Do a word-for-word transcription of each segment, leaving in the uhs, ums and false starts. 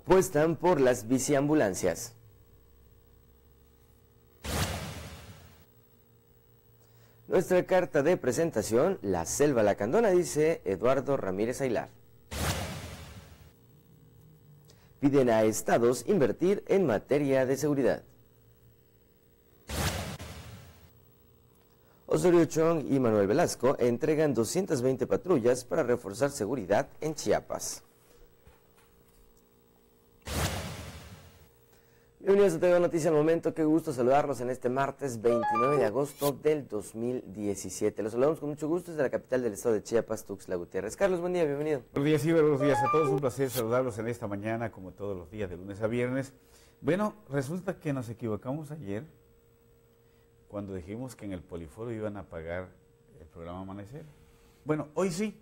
Apuestan por las biciambulancias. Nuestra carta de presentación, La Selva Lacandona, dice Eduardo Ramírez Aylar. Piden a estados invertir en materia de seguridad. Osorio Chong y Manuel Velasco entregan doscientas veinte patrullas para reforzar seguridad en Chiapas. Bienvenidos a T V Noticias al Momento, qué gusto saludarlos en este martes veintinueve de agosto del dos mil diecisiete. Los saludamos con mucho gusto desde la capital del estado de Chiapas, Tuxtla Gutiérrez. Carlos, buen día, bienvenido. Buenos días, Iber, buenos días a todos, un placer saludarlos en esta mañana, como todos los días, de lunes a viernes. Bueno, resulta que nos equivocamos ayer cuando dijimos que en el Poliforo iban a pagar el programa Amanecer. Bueno, hoy sí,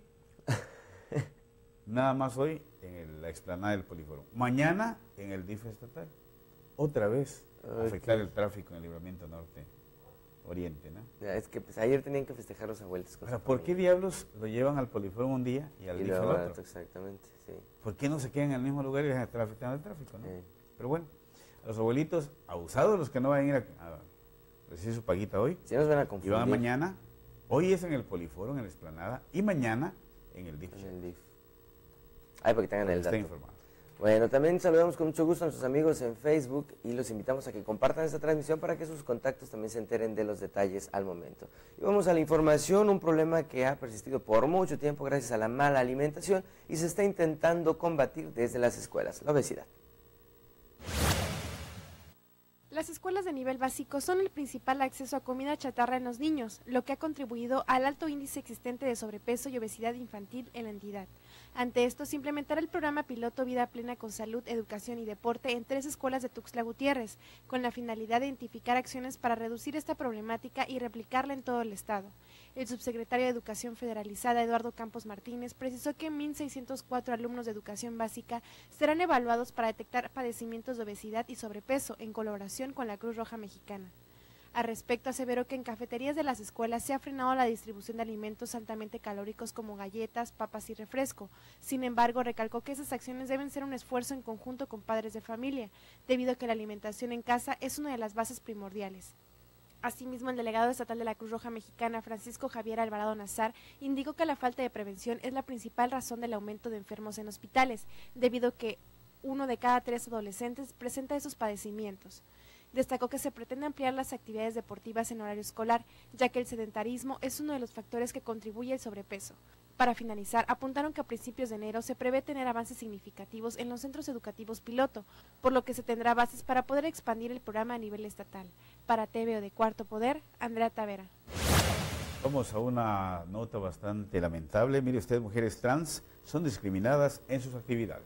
nada más hoy en el, la explanada del Poliforo. Mañana en el D I F estatal. Otra vez okay. Afectar el tráfico en el Libramiento Norte Oriente, ¿no? Ya, es que pues ayer tenían que festejar los abuelos. Ahora, ¿por qué diablos lo llevan al Poliforo un día y al D I F al otro? Exactamente, sí. ¿Por qué no se quedan en el mismo lugar y dejan afectando el tráfico, no? Sí. Pero bueno, a los abuelitos, abusados los que no van a ir a, a recibir su paguita hoy, si nos van a confundir. Y van mañana, hoy es en el Poliforo, en la explanada, y mañana en el D I F. En el D I F. Ay, para que tengan el dato. Estén informados. Bueno, también saludamos con mucho gusto a nuestros amigos en Facebook y los invitamos a que compartan esta transmisión para que sus contactos también se enteren de los detalles al momento. Y vamos a la información, un problema que ha persistido por mucho tiempo gracias a la mala alimentación y se está intentando combatir desde las escuelas, la obesidad. Las escuelas de nivel básico son el principal acceso a comida chatarra en los niños, lo que ha contribuido al alto índice existente de sobrepeso y obesidad infantil en la entidad. Ante esto, se implementará el programa piloto Vida Plena con Salud, Educación y Deporte en tres escuelas de Tuxtla Gutiérrez, con la finalidad de identificar acciones para reducir esta problemática y replicarla en todo el estado. El subsecretario de Educación Federalizada, Eduardo Campos Martínez, precisó que mil seiscientos cuatro alumnos de educación básica serán evaluados para detectar padecimientos de obesidad y sobrepeso en colaboración con la Cruz Roja Mexicana. Al respecto, aseveró que en cafeterías de las escuelas se ha frenado la distribución de alimentos altamente calóricos como galletas, papas y refresco. Sin embargo, recalcó que esas acciones deben ser un esfuerzo en conjunto con padres de familia, debido a que la alimentación en casa es una de las bases primordiales. Asimismo, el delegado estatal de la Cruz Roja Mexicana, Francisco Javier Alvarado Nazar, indicó que la falta de prevención es la principal razón del aumento de enfermos en hospitales, debido a que uno de cada tres adolescentes presenta esos padecimientos. Destacó que se pretende ampliar las actividades deportivas en horario escolar, ya que el sedentarismo es uno de los factores que contribuye al sobrepeso. Para finalizar, apuntaron que a principios de enero se prevé tener avances significativos en los centros educativos piloto, por lo que se tendrá bases para poder expandir el programa a nivel estatal. Para T V O de Cuarto Poder, Andrea Tavera. Vamos a una nota bastante lamentable. Mire usted, mujeres trans son discriminadas en sus actividades.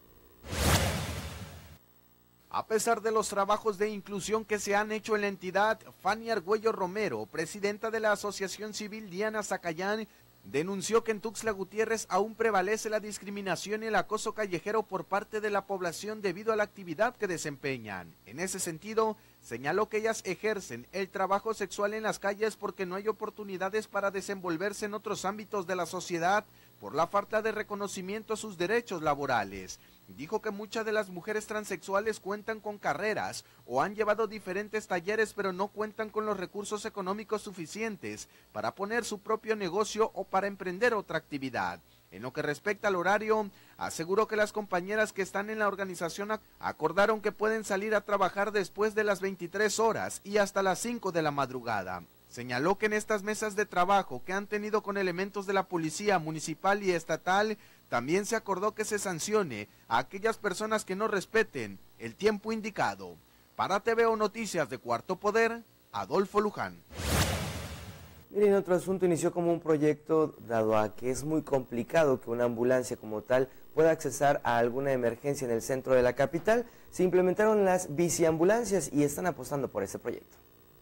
A pesar de los trabajos de inclusión que se han hecho en la entidad, Fanny Argüello Romero, presidenta de la Asociación Civil Diana Zacayán, denunció que en Tuxtla Gutiérrez aún prevalece la discriminación y el acoso callejero por parte de la población debido a la actividad que desempeñan. En ese sentido, señaló que ellas ejercen el trabajo sexual en las calles porque no hay oportunidades para desenvolverse en otros ámbitos de la sociedad por la falta de reconocimiento a sus derechos laborales. Dijo que muchas de las mujeres transexuales cuentan con carreras o han llevado diferentes talleres, pero no cuentan con los recursos económicos suficientes para poner su propio negocio o para emprender otra actividad. En lo que respecta al horario, aseguró que las compañeras que están en la organización acordaron que pueden salir a trabajar después de las veintitrés horas y hasta las cinco de la madrugada. Señaló que en estas mesas de trabajo que han tenido con elementos de la policía municipal y estatal, también se acordó que se sancione a aquellas personas que no respeten el tiempo indicado. Para T V O Noticias de Cuarto Poder, Adolfo Luján. Miren, otro asunto inició como un proyecto, dado a que es muy complicado que una ambulancia como tal pueda accesar a alguna emergencia en el centro de la capital. Se implementaron las biciambulancias y están apostando por ese proyecto.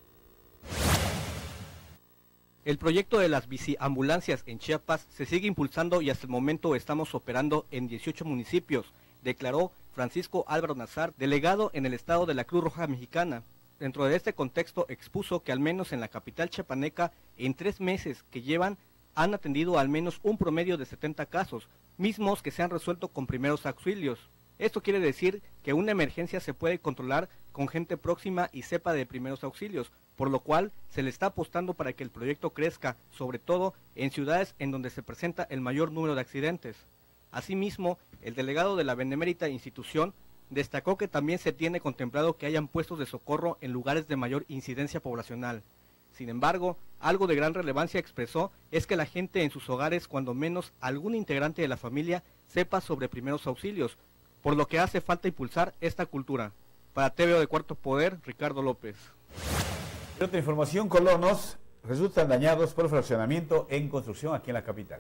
El proyecto de las biciambulancias en Chiapas se sigue impulsando y hasta el momento estamos operando en dieciocho municipios, declaró Francisco Álvaro Nazar, delegado en el estado de la Cruz Roja Mexicana. Dentro de este contexto expuso que al menos en la capital chiapaneca, en tres meses que llevan, han atendido al menos un promedio de setenta casos, mismos que se han resuelto con primeros auxilios. Esto quiere decir que una emergencia se puede controlar con gente próxima y sepa de primeros auxilios, por lo cual se le está apostando para que el proyecto crezca, sobre todo en ciudades en donde se presenta el mayor número de accidentes. Asimismo, el delegado de la benemérita institución destacó que también se tiene contemplado que hayan puestos de socorro en lugares de mayor incidencia poblacional. Sin embargo, algo de gran relevancia expresó es que la gente en sus hogares, cuando menos algún integrante de la familia, sepa sobre primeros auxilios, por lo que hace falta impulsar esta cultura. Para T V O de Cuarto Poder, Ricardo López. En otra información, colonos resultan dañados por fraccionamiento en construcción aquí en la capital.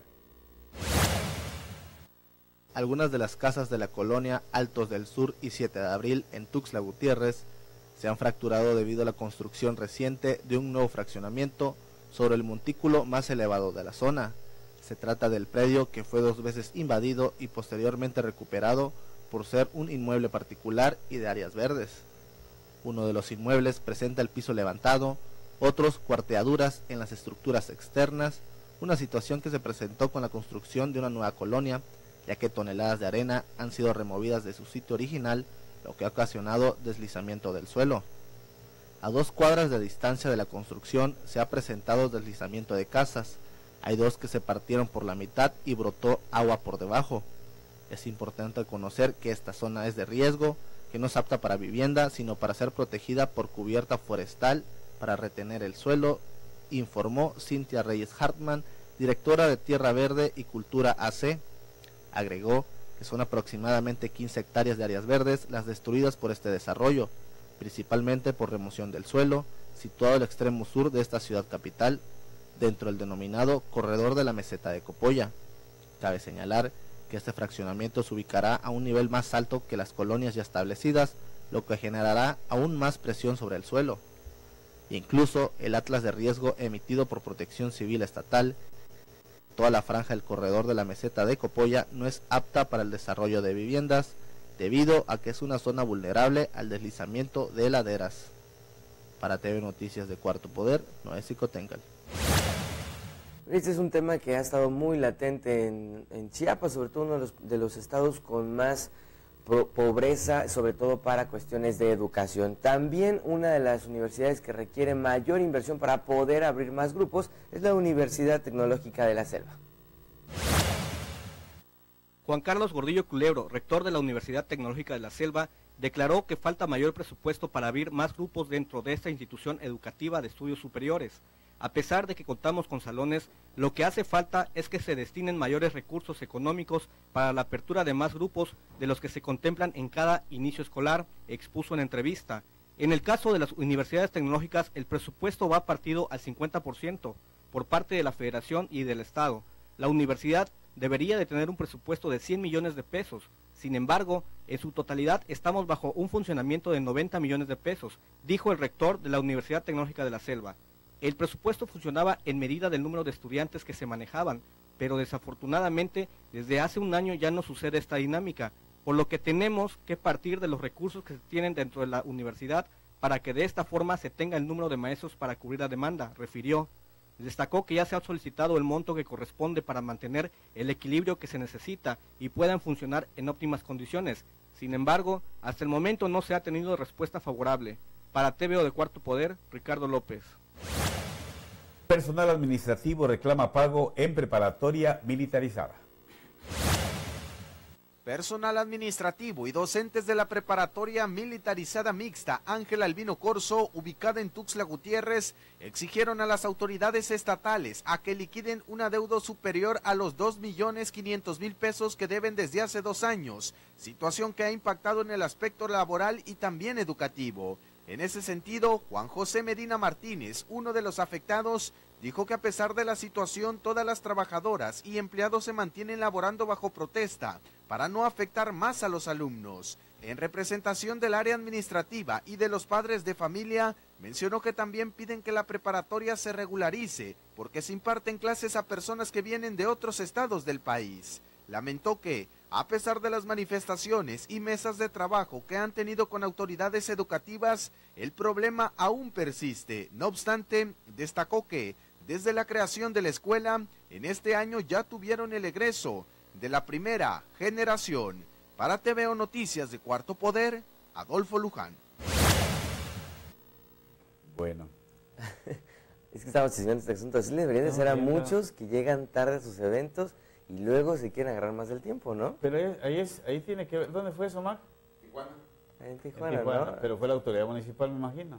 Algunas de las casas de la colonia Altos del Sur y siete de abril en Tuxtla Gutiérrez se han fracturado debido a la construcción reciente de un nuevo fraccionamiento sobre el montículo más elevado de la zona. Se trata del predio que fue dos veces invadido y posteriormente recuperado por ser un inmueble particular y de áreas verdes. Uno de los inmuebles presenta el piso levantado, otros cuarteaduras en las estructuras externas, una situación que se presentó con la construcción de una nueva colonia, ya que toneladas de arena han sido removidas de su sitio original, lo que ha ocasionado deslizamiento del suelo. A dos cuadras de distancia de la construcción se ha presentado deslizamiento de casas. Hay dos que se partieron por la mitad y brotó agua por debajo. Es importante conocer que esta zona es de riesgo, que no es apta para vivienda, sino para ser protegida por cubierta forestal para retener el suelo, informó Cintia Reyes Hartman, directora de Tierra Verde y Cultura A C. Agregó que son aproximadamente quince hectáreas de áreas verdes las destruidas por este desarrollo, principalmente por remoción del suelo, situado al extremo sur de esta ciudad capital, dentro del denominado Corredor de la Meseta de Copolla. Cabe señalar que este fraccionamiento se ubicará a un nivel más alto que las colonias ya establecidas, lo que generará aún más presión sobre el suelo. Incluso el atlas de riesgo emitido por Protección Civil Estatal, toda la franja del corredor de la meseta de Copolla no es apta para el desarrollo de viviendas, debido a que es una zona vulnerable al deslizamiento de laderas. Para T V Noticias de Cuarto Poder, Noé Xicoténcatl. Este es un tema que ha estado muy latente en, en Chiapas, sobre todo uno de los, de los estados con más pro, pobreza, sobre todo para cuestiones de educación. También una de las universidades que requiere mayor inversión para poder abrir más grupos es la Universidad Tecnológica de la Selva. Juan Carlos Gordillo Culebro, rector de la Universidad Tecnológica de la Selva, declaró que falta mayor presupuesto para abrir más grupos dentro de esta institución educativa de estudios superiores. A pesar de que contamos con salones, lo que hace falta es que se destinen mayores recursos económicos para la apertura de más grupos de los que se contemplan en cada inicio escolar, expuso en entrevista. En el caso de las universidades tecnológicas, el presupuesto va partido al cincuenta por ciento por parte de la Federación y del Estado. La universidad debería de tener un presupuesto de cien millones de pesos. Sin embargo, en su totalidad estamos bajo un funcionamiento de noventa millones de pesos, dijo el rector de la Universidad Tecnológica de la Selva. El presupuesto funcionaba en medida del número de estudiantes que se manejaban, pero desafortunadamente desde hace un año ya no sucede esta dinámica, por lo que tenemos que partir de los recursos que se tienen dentro de la universidad para que de esta forma se tenga el número de maestros para cubrir la demanda, refirió. Destacó que ya se ha solicitado el monto que corresponde para mantener el equilibrio que se necesita y puedan funcionar en óptimas condiciones. Sin embargo, hasta el momento no se ha tenido respuesta favorable. Para T V O de Cuarto Poder, Ricardo López. Personal administrativo reclama pago en preparatoria militarizada. Personal administrativo y docentes de la preparatoria militarizada mixta Ángel Albino Corzo, ubicada en Tuxtla Gutiérrez, exigieron a las autoridades estatales a que liquiden un adeudo superior a los dos millones quinientos mil pesos que deben desde hace dos años, situación que ha impactado en el aspecto laboral y también educativo. En ese sentido, Juan José Medina Martínez, uno de los afectados, dijo que a pesar de la situación, todas las trabajadoras y empleados se mantienen laborando bajo protesta para no afectar más a los alumnos. En representación del área administrativa y de los padres de familia, mencionó que también piden que la preparatoria se regularice porque se imparten clases a personas que vienen de otros estados del país. Lamentó que, a pesar de las manifestaciones y mesas de trabajo que han tenido con autoridades educativas, el problema aún persiste. No obstante, destacó que, desde la creación de la escuela, en este año ya tuvieron el egreso de la primera generación. Para T V O Noticias de Cuarto Poder, Adolfo Luján. Bueno. Es que estamos chismeando este asunto. Así le deberían de No, ser a bien, no. muchos que llegan tarde a sus eventos y luego se quieren agarrar más del tiempo, ¿no? Pero ahí, ahí, es, ahí tiene que ver. ¿Dónde fue eso, Mac? En En Tijuana, Tijuana, ¿no? pero fue la autoridad municipal, me imagino.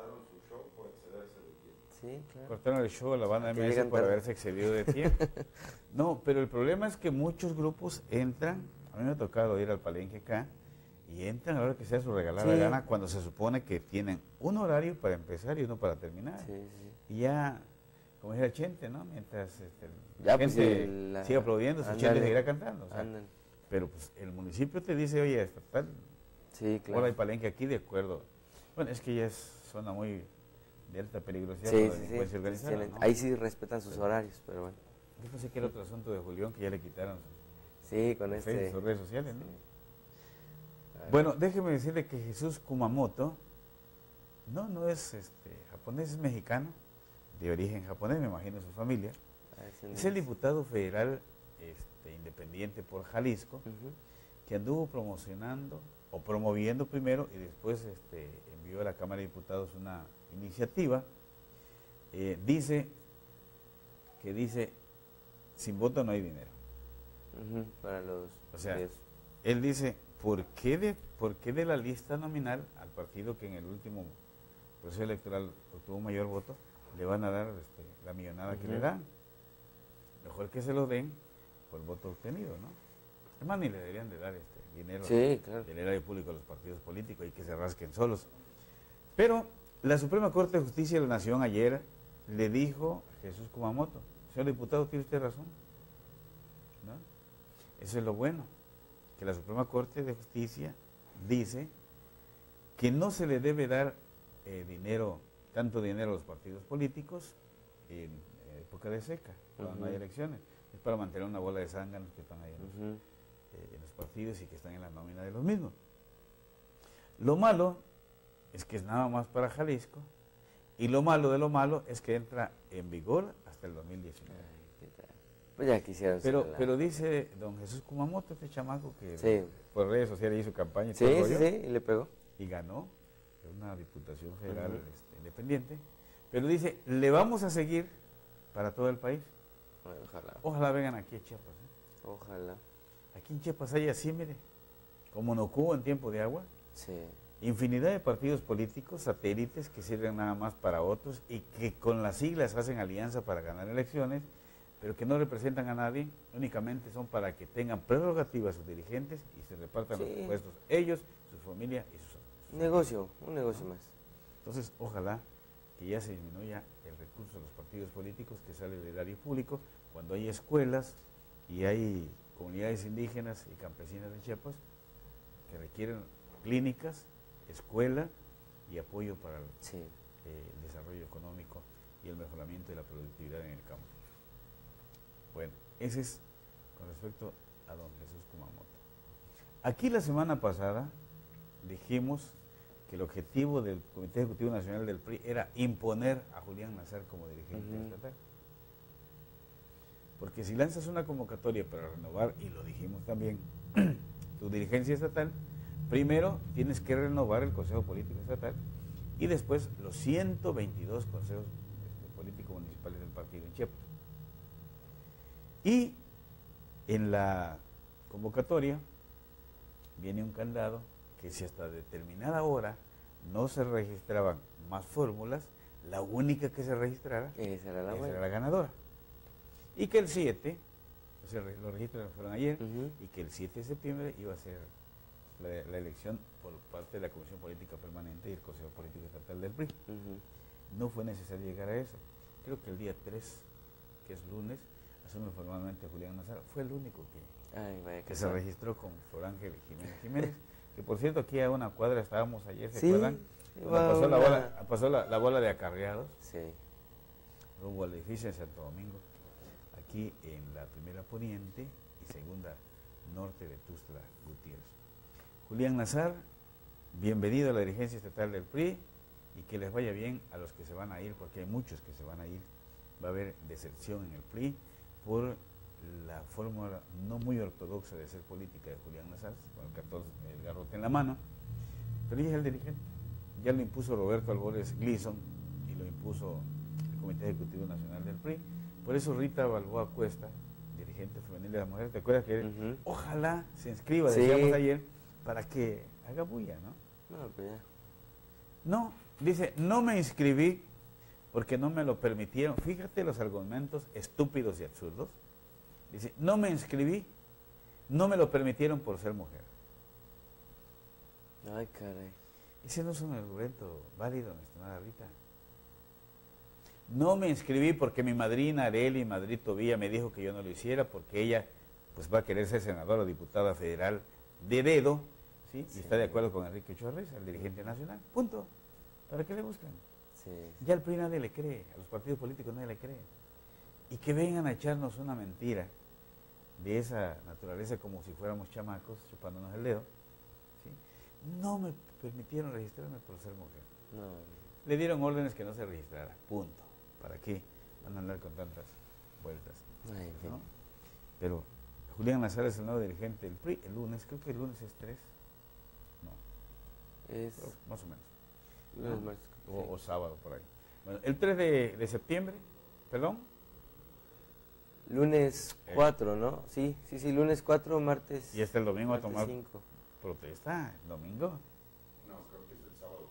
Sí, claro. Cortaron el show a la banda Que M S llegan por tarde. haberse excedido de tiempo. No, pero el problema es que muchos grupos entran, a mí me ha tocado ir al Palenque acá, y entran a la hora que sea su regalada Sí. gana, cuando se supone que tienen un horario para empezar y uno para terminar. Sí, sí. Y ya, como dice Chente, ¿no? Mientras este, Ya, la pues, gente sí, la- siga aplaudiendo, su ándale. Chente seguirá cantando. o sea, Ándale. pero pues el municipio te dice, oye, esta tal Sí, claro. hora hay Palenque aquí, de acuerdo. Bueno, es que ya es zona muy de alta peligrosidad, Sí, ¿no? de sí, delincuencia sí. organizada, Tienen- ¿no? Ahí sí respetan sus horarios, pero bueno. Yo pensé que era otro asunto de Julián, que ya le quitaron sus, Sí, con sus este... Facebook, sus redes sociales, ¿no? sí. Bueno, déjeme decirle que Jesús Kumamoto no, no es este, japonés, es mexicano, de origen japonés, me imagino su familia. Ah, ese Es no el diputado federal este, independiente por Jalisco, Ujú. que anduvo promocionando o promoviendo primero y después este, envió a la Cámara de Diputados una iniciativa. Eh, dice que dice, sin voto no hay dinero. Ujú, para los... O sea, videos. Él dice, ¿por qué, de, ¿por qué de la lista nominal al partido que en el último proceso electoral obtuvo mayor voto, le van a dar este, la millonada que le Ujú. dan? Mejor que se lo den por voto obtenido, ¿no? Es más, ni le deberían de dar este dinero Sí, claro. del erario público a los partidos políticos y que se rasquen solos. Pero la Suprema Corte de Justicia de la Nación ayer le dijo a Jesús Kumamoto, señor diputado, tiene usted razón, ¿no? Eso es lo bueno, que la Suprema Corte de Justicia dice que no se le debe dar eh, dinero, tanto dinero a los partidos políticos en eh, época de seca, cuando no hay Ujú. elecciones. Es para mantener una bola de zánganos que están ahí en los, Ujú. eh, en los partidos y que están en la nómina de los mismos. Lo malo es que es nada más para Jalisco, y lo malo de lo malo es que entra en vigor hasta el dos mil diecinueve. Ay, qué tal. Pues ya quisieron Pero, ser la- pero dice don Jesús Kumamoto, este chamaco que Sí. por redes sociales hizo campaña y Sí, todo el sí, rollo, sí, y le pegó. y ganó una diputación federal Ujú. este, independiente, pero dice, le vamos a seguir para todo el país. Ay, ojalá, Ojalá vengan aquí a Chiapas. ¿eh? ojalá. Aquí en Chiapas hay así, mire, como no hubo en tiempo de agua, Sí. infinidad de partidos políticos, satélites que sirven nada más para otros y que con las siglas hacen alianza para ganar elecciones, pero que no representan a nadie, únicamente son para que tengan prerrogativas sus dirigentes y se repartan Sí. los puestos ellos, su familia y sus Un negocio, un negocio más. Entonces, ojalá que ya se disminuya el recurso de los partidos políticos que sale del erario público cuando hay escuelas y hay comunidades indígenas y campesinas de Chiapas que requieren clínicas, escuela y apoyo para el, Sí. eh, el desarrollo económico y el mejoramiento de la productividad en el campo. Bueno, ese es con respecto a don Jesús Kumamoto. Aquí la semana pasada dijimos que el objetivo del Comité Ejecutivo Nacional del P R I era imponer a Julián Nazar como dirigente Ujú. estatal. Porque si lanzas una convocatoria para renovar, y lo dijimos también, tu dirigencia estatal, primero tienes que renovar el Consejo Político Estatal y después los ciento veintidós consejos este, políticos municipales del partido en Chiapas. Y en la convocatoria viene un candado que si hasta determinada hora no se registraban más fórmulas, la única que se registrara Esa era la esa buena. era la ganadora. Y que el siete, o sea, re- los registros fueron ayer, Ujú. y que el siete de septiembre iba a ser la, la elección por parte de la Comisión Política Permanente y el Consejo Político Estatal del P R I. Ujú. No fue necesario llegar a eso. Creo que el día tres, que es lunes, asume formalmente Julián Nazar, fue el único que, Ay, vaya que que se sabe. registró con Flor Ángel Jiménez Jiménez, que por cierto aquí a una cuadra estábamos ayer, ¿se Sí, acuerdan? Cuando iba pasó, la una- bola, pasó la, la bola de acarreados Sí. rumbo al edificio en Santo Domingo, aquí en la primera poniente y segunda norte de Tuxtla Gutiérrez. Julián Nazar, bienvenido a la dirigencia estatal del P R I y que les vaya bien a los que se van a ir, porque hay muchos que se van a ir. Va a haber deserción en el P R I por la fórmula no muy ortodoxa de ser política de Julián Nazar, con el catorce, el garrote en la mano, pero ella es el dirigente. Ya lo impuso Roberto Albores Gleason y lo impuso el Comité Ejecutivo Nacional del P R I. Por eso Rita Balboa Cuesta, dirigente femenil de las mujeres, ¿te acuerdas que uh-huh. ojalá se inscriba, sí. decíamos ayer, para que haga bulla, ¿no? No, pues ya. No, dice, no me inscribí porque no me lo permitieron. Fíjate los argumentos estúpidos y absurdos. Dice, no me inscribí, no me lo permitieron por ser mujer. Ay, caray. Ese no es un argumento válido, mi estimada Rita. No me inscribí porque mi madrina Arely Madrid Tobía me dijo que yo no lo hiciera porque ella pues va a querer ser senadora o diputada federal de dedo, ¿sí? Sí. Y está de acuerdo con Enrique Ochoa Reyes, el dirigente nacional. Punto. ¿Para qué le buscan? Sí. Ya al P R I nadie le cree, a los partidos políticos nadie le cree. Y que vengan a echarnos una mentira de esa naturaleza como si fuéramos chamacos chupándonos el dedo, ¿sí? No me permitieron registrarme por ser mujer. No. Le dieron órdenes que no se registrara, punto. ¿Para qué van a andar con tantas vueltas? Ay, ¿no? Pero Julián Nazar es el nuevo dirigente del P R I el lunes, creo que el lunes es tres. No. Es... Pero más o menos. Lunes, ¿no? martes, o, sí. o sábado, por ahí. Bueno, el tres de, de septiembre, perdón. Lunes cuatro, ¿no? Sí, sí, sí, lunes cuatro, martes. Y hasta el domingo a tomar cinco. protesta, domingo. No, creo que es el sábado.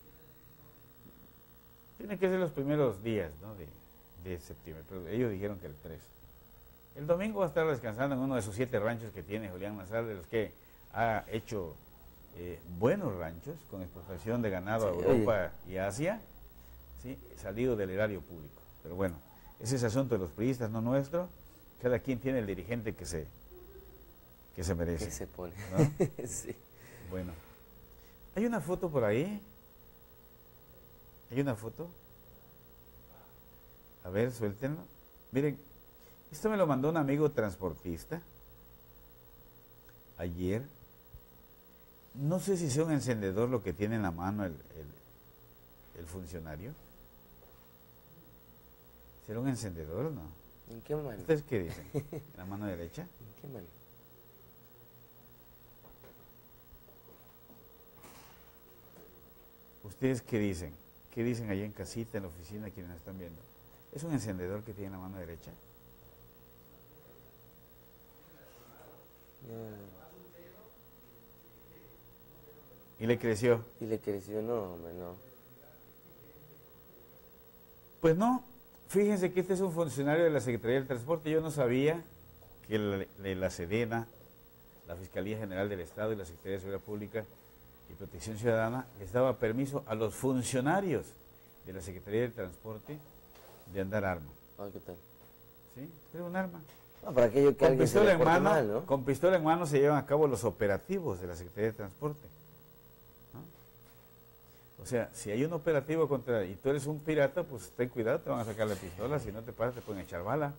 Tiene que ser los primeros días, ¿no? de, de septiembre, pero ellos dijeron que el tres. El domingo va a estar descansando en uno de esos siete ranchos que tiene Julián Nazar, de los que ha hecho eh, buenos ranchos con exportación de ganado Sí, a Europa oye. y Asia, ¿sí? Salido del erario público. Pero bueno, ese es asunto de los priistas, no nuestro. Cada quien tiene el dirigente que se, que se merece. Que se pone. ¿No? Sí. Bueno, hay una foto por ahí. ¿Hay una foto? A ver, suéltenlo. Miren, esto me lo mandó un amigo transportista ayer. No sé si sea un encendedor lo que tiene en la mano el, el, el funcionario. ¿Será un encendedor o no? ¿En qué mano? ¿Ustedes qué dicen? ¿En la mano derecha? ¿En qué mano? ¿Ustedes qué dicen? ¿Qué dicen allá en casita, en la oficina, quienes están viendo? ¿Es un encendedor que tiene en la mano derecha? No. ¿Y le creció? ¿Y le creció? No, hombre, no. Pues no. Fíjense que este es un funcionario de la Secretaría del Transporte. Yo no sabía que la, la Sedena, la Fiscalía General del Estado y la Secretaría de Seguridad Pública y Protección Ciudadana les daba permiso a los funcionarios de la Secretaría del Transporte de andar arma. Ay, ¿qué tal? ¿Sí? Era un arma. No, para aquello que Con alguien se pistola, le en porte mano, mal, ¿no? con pistola en mano se llevan a cabo los operativos de la Secretaría de Transporte. ¿No? O sea, si hay un operativo contra y tú eres un pirata, pues ten cuidado, te van a sacar la pistola, si no te pasas te pueden echar bala.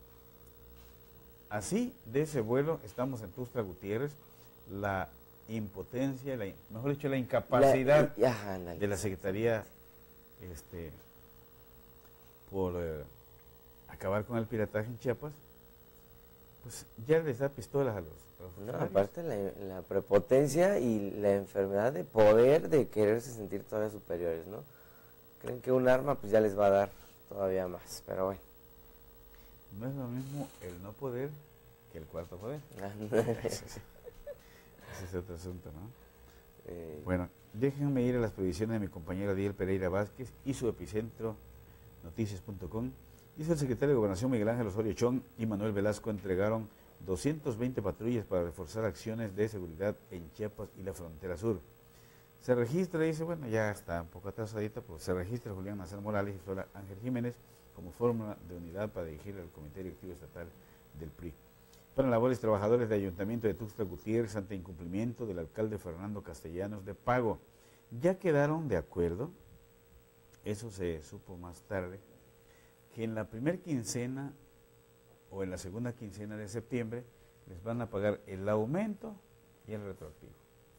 Así, de ese vuelo, estamos en Tuxtla Gutiérrez, la impotencia, la, mejor dicho, la incapacidad La, ya, ándale, de la Secretaría este, por eh, acabar con el pirataje en Chiapas, pues ya les da pistolas a los, a los No, aparte la, la prepotencia y la enfermedad de poder de quererse sentir todavía superiores, ¿no? Creen que un arma pues ya les va a dar todavía más, pero bueno. No es lo mismo el no poder que el cuarto poder. Ese, es, ese es otro asunto, ¿no? Eh, Bueno, déjenme ir a las previsiones de mi compañero Adiel Pereira Vázquez y su epicentro noticias punto com. Dice el secretario de Gobernación Miguel Ángel Osorio Chong y Manuel Velasco entregaron doscientas veinte patrullas para reforzar acciones de seguridad en Chiapas y la frontera sur. Se registra, dice, bueno, ya está un poco atrasadita, pues se registra Julián Nazar Morales y Flora Ángel Jiménez como fórmula de unidad para dirigir el Comité Directivo Estatal del P R I. Para labores trabajadores de Ayuntamiento de Tuxtla Gutiérrez ante incumplimiento del alcalde Fernando Castellanos de pago. Ya quedaron de acuerdo, eso se supo más tarde, que en la primera quincena o en la segunda quincena de septiembre les van a pagar el aumento y el retroactivo.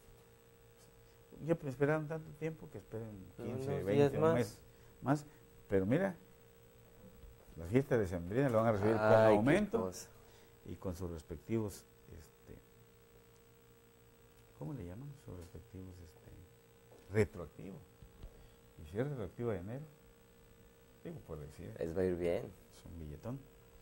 Ya esperaron tanto tiempo que esperen quince, veinte más. meses más, pero mira, la fiesta de Sembrina lo van a recibir Ay, con aumento y con sus respectivos, este, ¿cómo le llaman? Sus respectivos este, retroactivos. Y si es retroactivo de enero, digo por decir. Les va a ir bien. Es un billetón.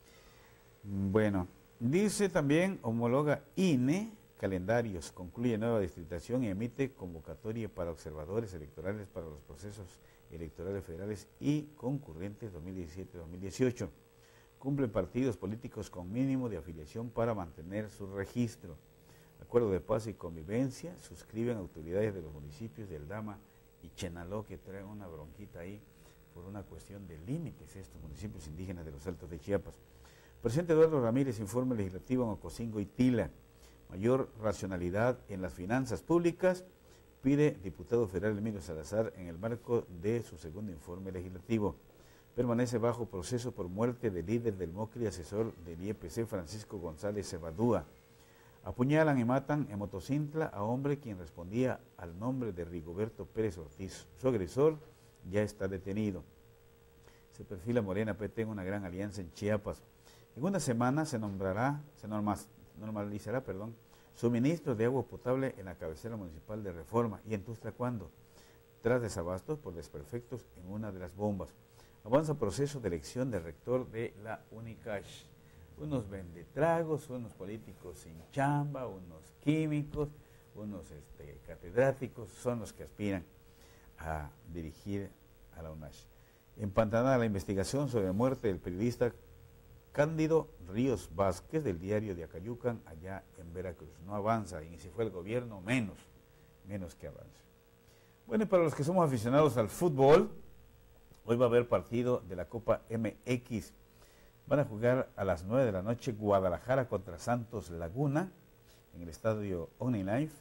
Bueno, dice también, homologa I N E calendarios, concluye nueva distritación y emite convocatoria para observadores electorales para los procesos electorales federales y concurrentes dos mil diecisiete dos mil dieciocho. Cumple partidos políticos con mínimo de afiliación para mantener su registro. Acuerdo de paz y convivencia, suscriben autoridades de los municipios de Aldama y Chenaló, que traen una bronquita ahí por una cuestión de límites, estos municipios indígenas de los Altos de Chiapas. Presidente Eduardo Ramírez, informe legislativo en Ocosingo y Tila. Mayor racionalidad en las finanzas públicas, pide diputado federal Emilio Salazar en el marco de su segundo informe legislativo. Permanece bajo proceso por muerte del líder del MOCRI, asesor del I E P C, Francisco González Cebadúa. Apuñalan y matan en Motocintla a hombre quien respondía al nombre de Rigoberto Pérez Ortiz. Su agresor ya está detenido. Se perfila Morena P T en una gran alianza en Chiapas. En una semana se nombrará, se normas, normalizará, perdón, suministro de agua potable en la cabecera municipal de Reforma. ¿Y en Tuxtla cuándo? Tras desabastos por desperfectos en una de las bombas. Avanza proceso de elección del rector de la Unicash. Unos vendetragos, unos políticos sin chamba, unos químicos, unos este, catedráticos, son los que aspiran a dirigir a la UNASH. Empantanada la investigación sobre la muerte del periodista Cándido Ríos Vázquez del diario de Acayucan, allá en Veracruz. No avanza, y si fue el gobierno, menos, menos que avance. Bueno, y para los que somos aficionados al fútbol, hoy va a haber partido de la Copa M X. Van a jugar a las nueve de la noche Guadalajara contra Santos Laguna en el estadio OmniLife.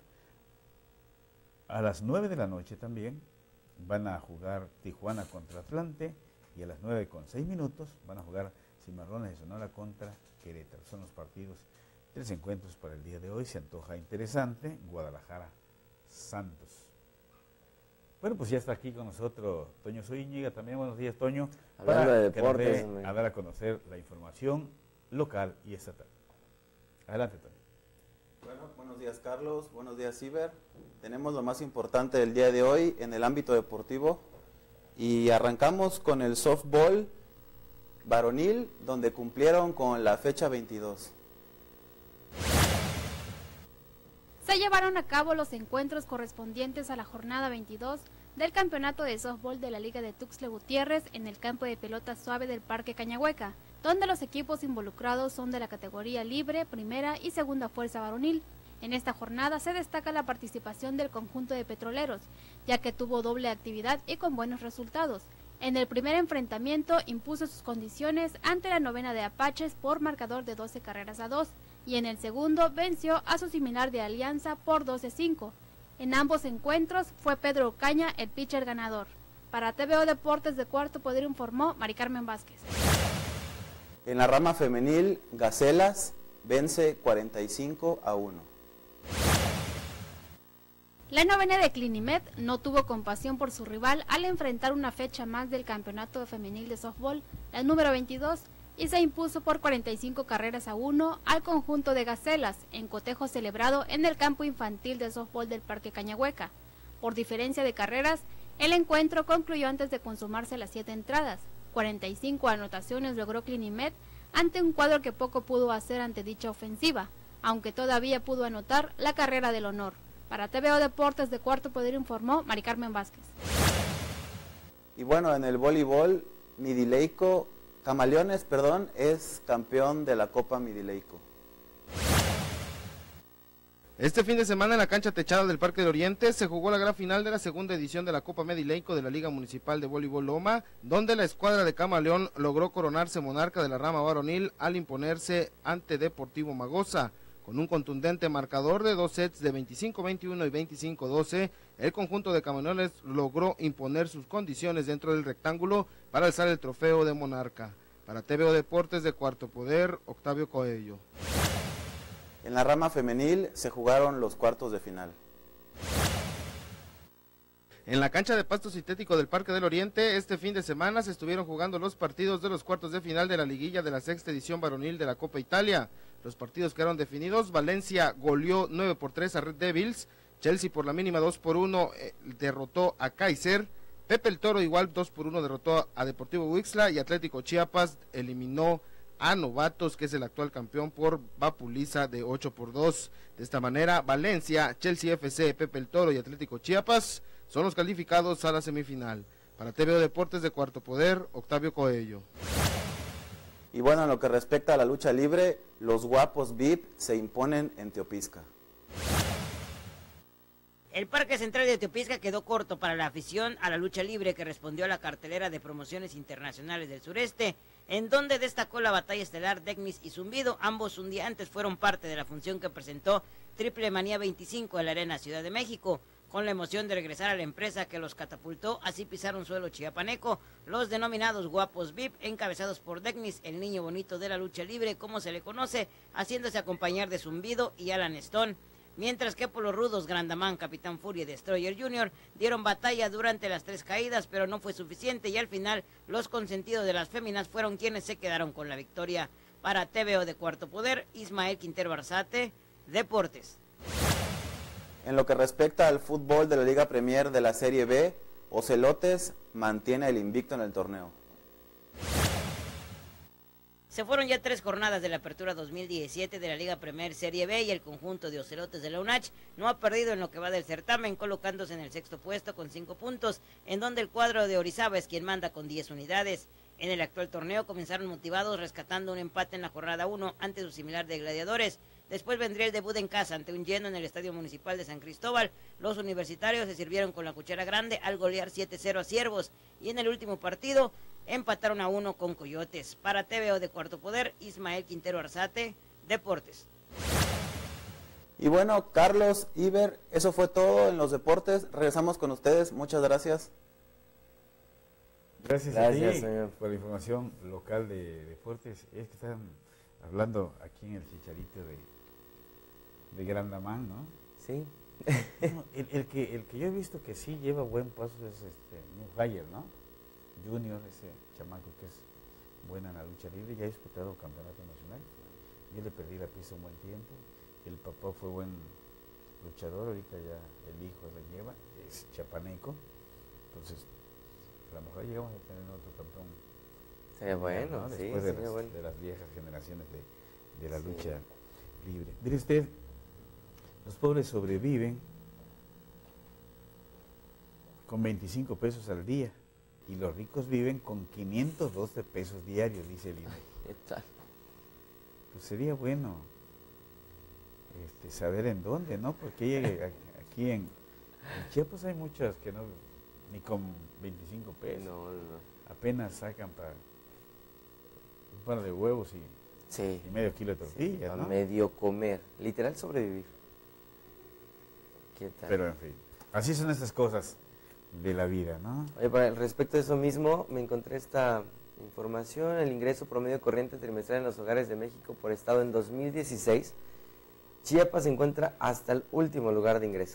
A las nueve de la noche también van a jugar Tijuana contra Atlante, y a las nueve con seis minutos van a jugar Cimarrones de Sonora contra Querétaro. Son los partidos, tres encuentros para el día de hoy. Se antoja interesante. Guadalajara, Santos. Bueno, pues ya está aquí con nosotros Toño Zúñiga también. Buenos días, Toño. Hablando para de deportes, que nos dé a dar a conocer la información local y estatal. Adelante, Toño. Bueno, buenos días, Carlos. Buenos días, Ciber. Tenemos lo más importante del día de hoy en el ámbito deportivo y arrancamos con el softball varonil, donde cumplieron con la fecha veintidós. Se llevaron a cabo los encuentros correspondientes a la jornada veintidós del campeonato de softball de la Liga de Tuxtla Gutiérrez en el campo de pelota suave del Parque Cañahueca, donde los equipos involucrados son de la categoría libre, primera y segunda fuerza varonil. En esta jornada se destaca la participación del conjunto de petroleros, ya que tuvo doble actividad y con buenos resultados. En el primer enfrentamiento impuso sus condiciones ante la novena de Apaches por marcador de doce carreras a dos, y en el segundo venció a su similar de Alianza por doce a cinco. En ambos encuentros fue Pedro Ocaña el pitcher ganador. Para T V O Deportes de Cuarto Poder informó Mari Carmen Vázquez. En la rama femenil, Gacelas vence cuarenta y cinco a uno. La novena de Clinimed no tuvo compasión por su rival al enfrentar una fecha más del campeonato femenil de softball, la número veintidós, y se impuso por cuarenta y cinco carreras a uno al conjunto de Gacelas, en cotejo celebrado en el campo infantil de softball del Parque Cañahueca. Por diferencia de carreras, el encuentro concluyó antes de consumarse las siete entradas. cuarenta y cinco anotaciones logró Clinimed ante un cuadro que poco pudo hacer ante dicha ofensiva, aunque todavía pudo anotar la carrera del honor. Para T V O Deportes de Cuarto Poder informó Mari Carmen Vázquez. Y bueno, en el voleibol, Midileico, Camaleones, perdón, es campeón de la Copa Midileico. Este fin de semana en la cancha techada del Parque del Oriente se jugó la gran final de la segunda edición de la Copa Midileico de la Liga Municipal de Voleibol Loma, donde la escuadra de Camaleón logró coronarse monarca de la rama varonil al imponerse ante Deportivo Magosa. Con un contundente marcador de dos sets de veinticinco a veintiuno y veinticinco a doce, el conjunto de Camaleones logró imponer sus condiciones dentro del rectángulo para alzar el trofeo de monarca. Para T V O Deportes de Cuarto Poder, Octavio Coello. En la rama femenil se jugaron los cuartos de final. En la cancha de pasto sintético del Parque del Oriente, este fin de semana se estuvieron jugando los partidos de los cuartos de final de la liguilla de la sexta edición varonil de la Copa Italia. Los partidos quedaron definidos. Valencia goleó nueve por tres a Red Devils. Chelsea por la mínima dos por uno eh, derrotó a Kaiser. Pepe el Toro igual dos por uno derrotó a Deportivo Huixla. Y Atlético Chiapas eliminó a Novatos, que es el actual campeón, por vapuliza de ocho por dos. De esta manera, Valencia, Chelsea F C, Pepe el Toro y Atlético Chiapas son los calificados a la semifinal. Para T V O Deportes de Cuarto Poder, Octavio Coello. Y bueno, en lo que respecta a la lucha libre, los guapos V I P se imponen en Teopisca. El Parque Central de Teopisca quedó corto para la afición a la lucha libre que respondió a la cartelera de promociones internacionales del sureste, en donde destacó la batalla estelar Degmis y Zumbido. Ambos un día antes fueron parte de la función que presentó Triple Manía veinticinco en la Arena Ciudad de México. Con la emoción de regresar a la empresa que los catapultó, así pisaron suelo chiapaneco los denominados guapos V I P, encabezados por Degmis, el niño bonito de la lucha libre, como se le conoce, haciéndose acompañar de Zumbido y Alan Stone. Mientras que por los rudos Grandamán, Capitán Furia y Destroyer junior dieron batalla durante las tres caídas, pero no fue suficiente y al final los consentidos de las féminas fueron quienes se quedaron con la victoria. Para T V O de Cuarto Poder, Ismael Quintero Arzate, Deportes. En lo que respecta al fútbol de la Liga Premier de la Serie B, Ocelotes mantiene el invicto en el torneo. Se fueron ya tres jornadas de la apertura dos mil diecisiete de la Liga Premier Serie B y el conjunto de Ocelotes de la UNACH no ha perdido en lo que va del certamen, colocándose en el sexto puesto con cinco puntos, en donde el cuadro de Orizaba es quien manda con diez unidades. En el actual torneo comenzaron motivados rescatando un empate en la jornada uno ante su similar de Gladiadores. Después vendría el debut en casa ante un lleno en el Estadio Municipal de San Cristóbal. Los universitarios se sirvieron con la cuchara grande al golear siete cero a Ciervos. Y en el último partido empataron a uno con Coyotes. Para T V O de Cuarto Poder, Ismael Quintero Arzate, Deportes. Y bueno, Carlos, Iber, eso fue todo en los deportes. Regresamos con ustedes. Muchas gracias. Gracias, Gracias, a ti señor. por la información local de deportes. Es que están hablando aquí en el Chicharito de, de Grandamán, ¿no? Sí. No, el, el, que, el que yo he visto que sí lleva buen paso es este Neuhayer, ¿no? Junior, ese chamaco que es buena en la lucha libre, ya ha disputado campeonato nacional. Yo le perdí la pista un buen tiempo. El papá fue buen luchador, ahorita ya el hijo la lleva, es chapaneco. Entonces, a lo mejor llegamos a tener otro campeón. Sería bueno, ¿no? sí, Después de, sería las, bueno. de las viejas generaciones de, de la Sí. lucha libre. Mire usted, los pobres sobreviven con veinticinco pesos al día y los ricos viven con quinientos doce pesos diarios, dice el I N E G I. ¿Qué tal? Pues sería bueno este, saber en dónde, ¿no? Porque aquí en, en Chiapas hay muchas que no, ni con veinticinco pesos, No, no, no. apenas sacan para un par de huevos y, Sí. y medio kilo de tortillas, A ¿no? medio comer. Literal sobrevivir. ¿Qué tal? Pero en fin, así son estas cosas de la vida, ¿no? Oye, para respecto a eso mismo, me encontré esta información. El ingreso promedio corriente trimestral en los hogares de México por estado en dos mil dieciséis, Chiapas se encuentra hasta el último lugar de ingresos.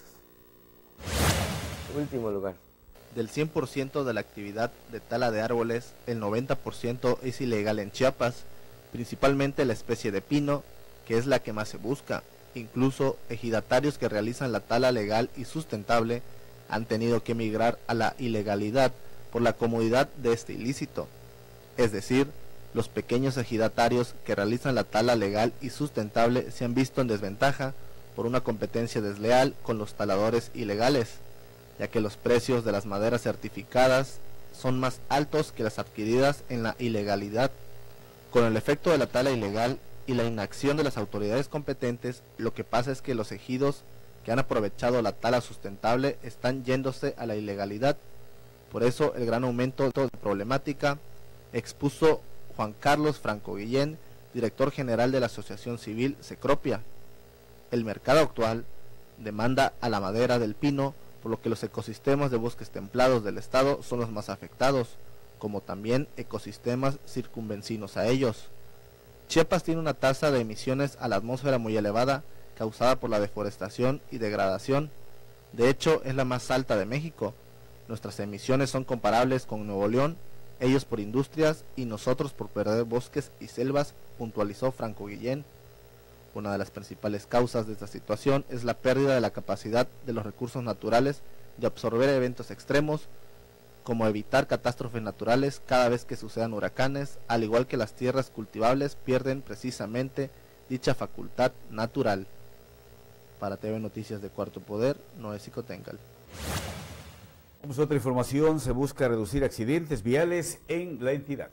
Último lugar. Del cien por ciento de la actividad de tala de árboles, el noventa por ciento es ilegal en Chiapas, principalmente la especie de pino, que es la que más se busca. Incluso ejidatarios que realizan la tala legal y sustentable han tenido que emigrar a la ilegalidad por la comodidad de este ilícito. Es decir, los pequeños ejidatarios que realizan la tala legal y sustentable se han visto en desventaja por una competencia desleal con los taladores ilegales, ya que los precios de las maderas certificadas son más altos que las adquiridas en la ilegalidad. Con el efecto de la tala ilegal y la inacción de las autoridades competentes, lo que pasa es que los ejidos que han aprovechado la tala sustentable están yéndose a la ilegalidad. Por eso el gran aumento de problemática, expuso Juan Carlos Franco Guillén, director general de la Asociación Civil Secropia. El mercado actual demanda a la madera del pino, por lo que los ecosistemas de bosques templados del estado son los más afectados, como también ecosistemas circunvecinos a ellos. Chiapas tiene una tasa de emisiones a la atmósfera muy elevada, causada por la deforestación y degradación. De hecho, es la más alta de México. Nuestras emisiones son comparables con Nuevo León, ellos por industrias y nosotros por perder bosques y selvas, puntualizó Franco Guillén. Una de las principales causas de esta situación es la pérdida de la capacidad de los recursos naturales de absorber eventos extremos, como evitar catástrofes naturales cada vez que sucedan huracanes, al igual que las tierras cultivables pierden precisamente dicha facultad natural. Para T V Noticias de Cuarto Poder, Noé Xicoténcal. Vamos a otra información, se busca reducir accidentes viales en la entidad.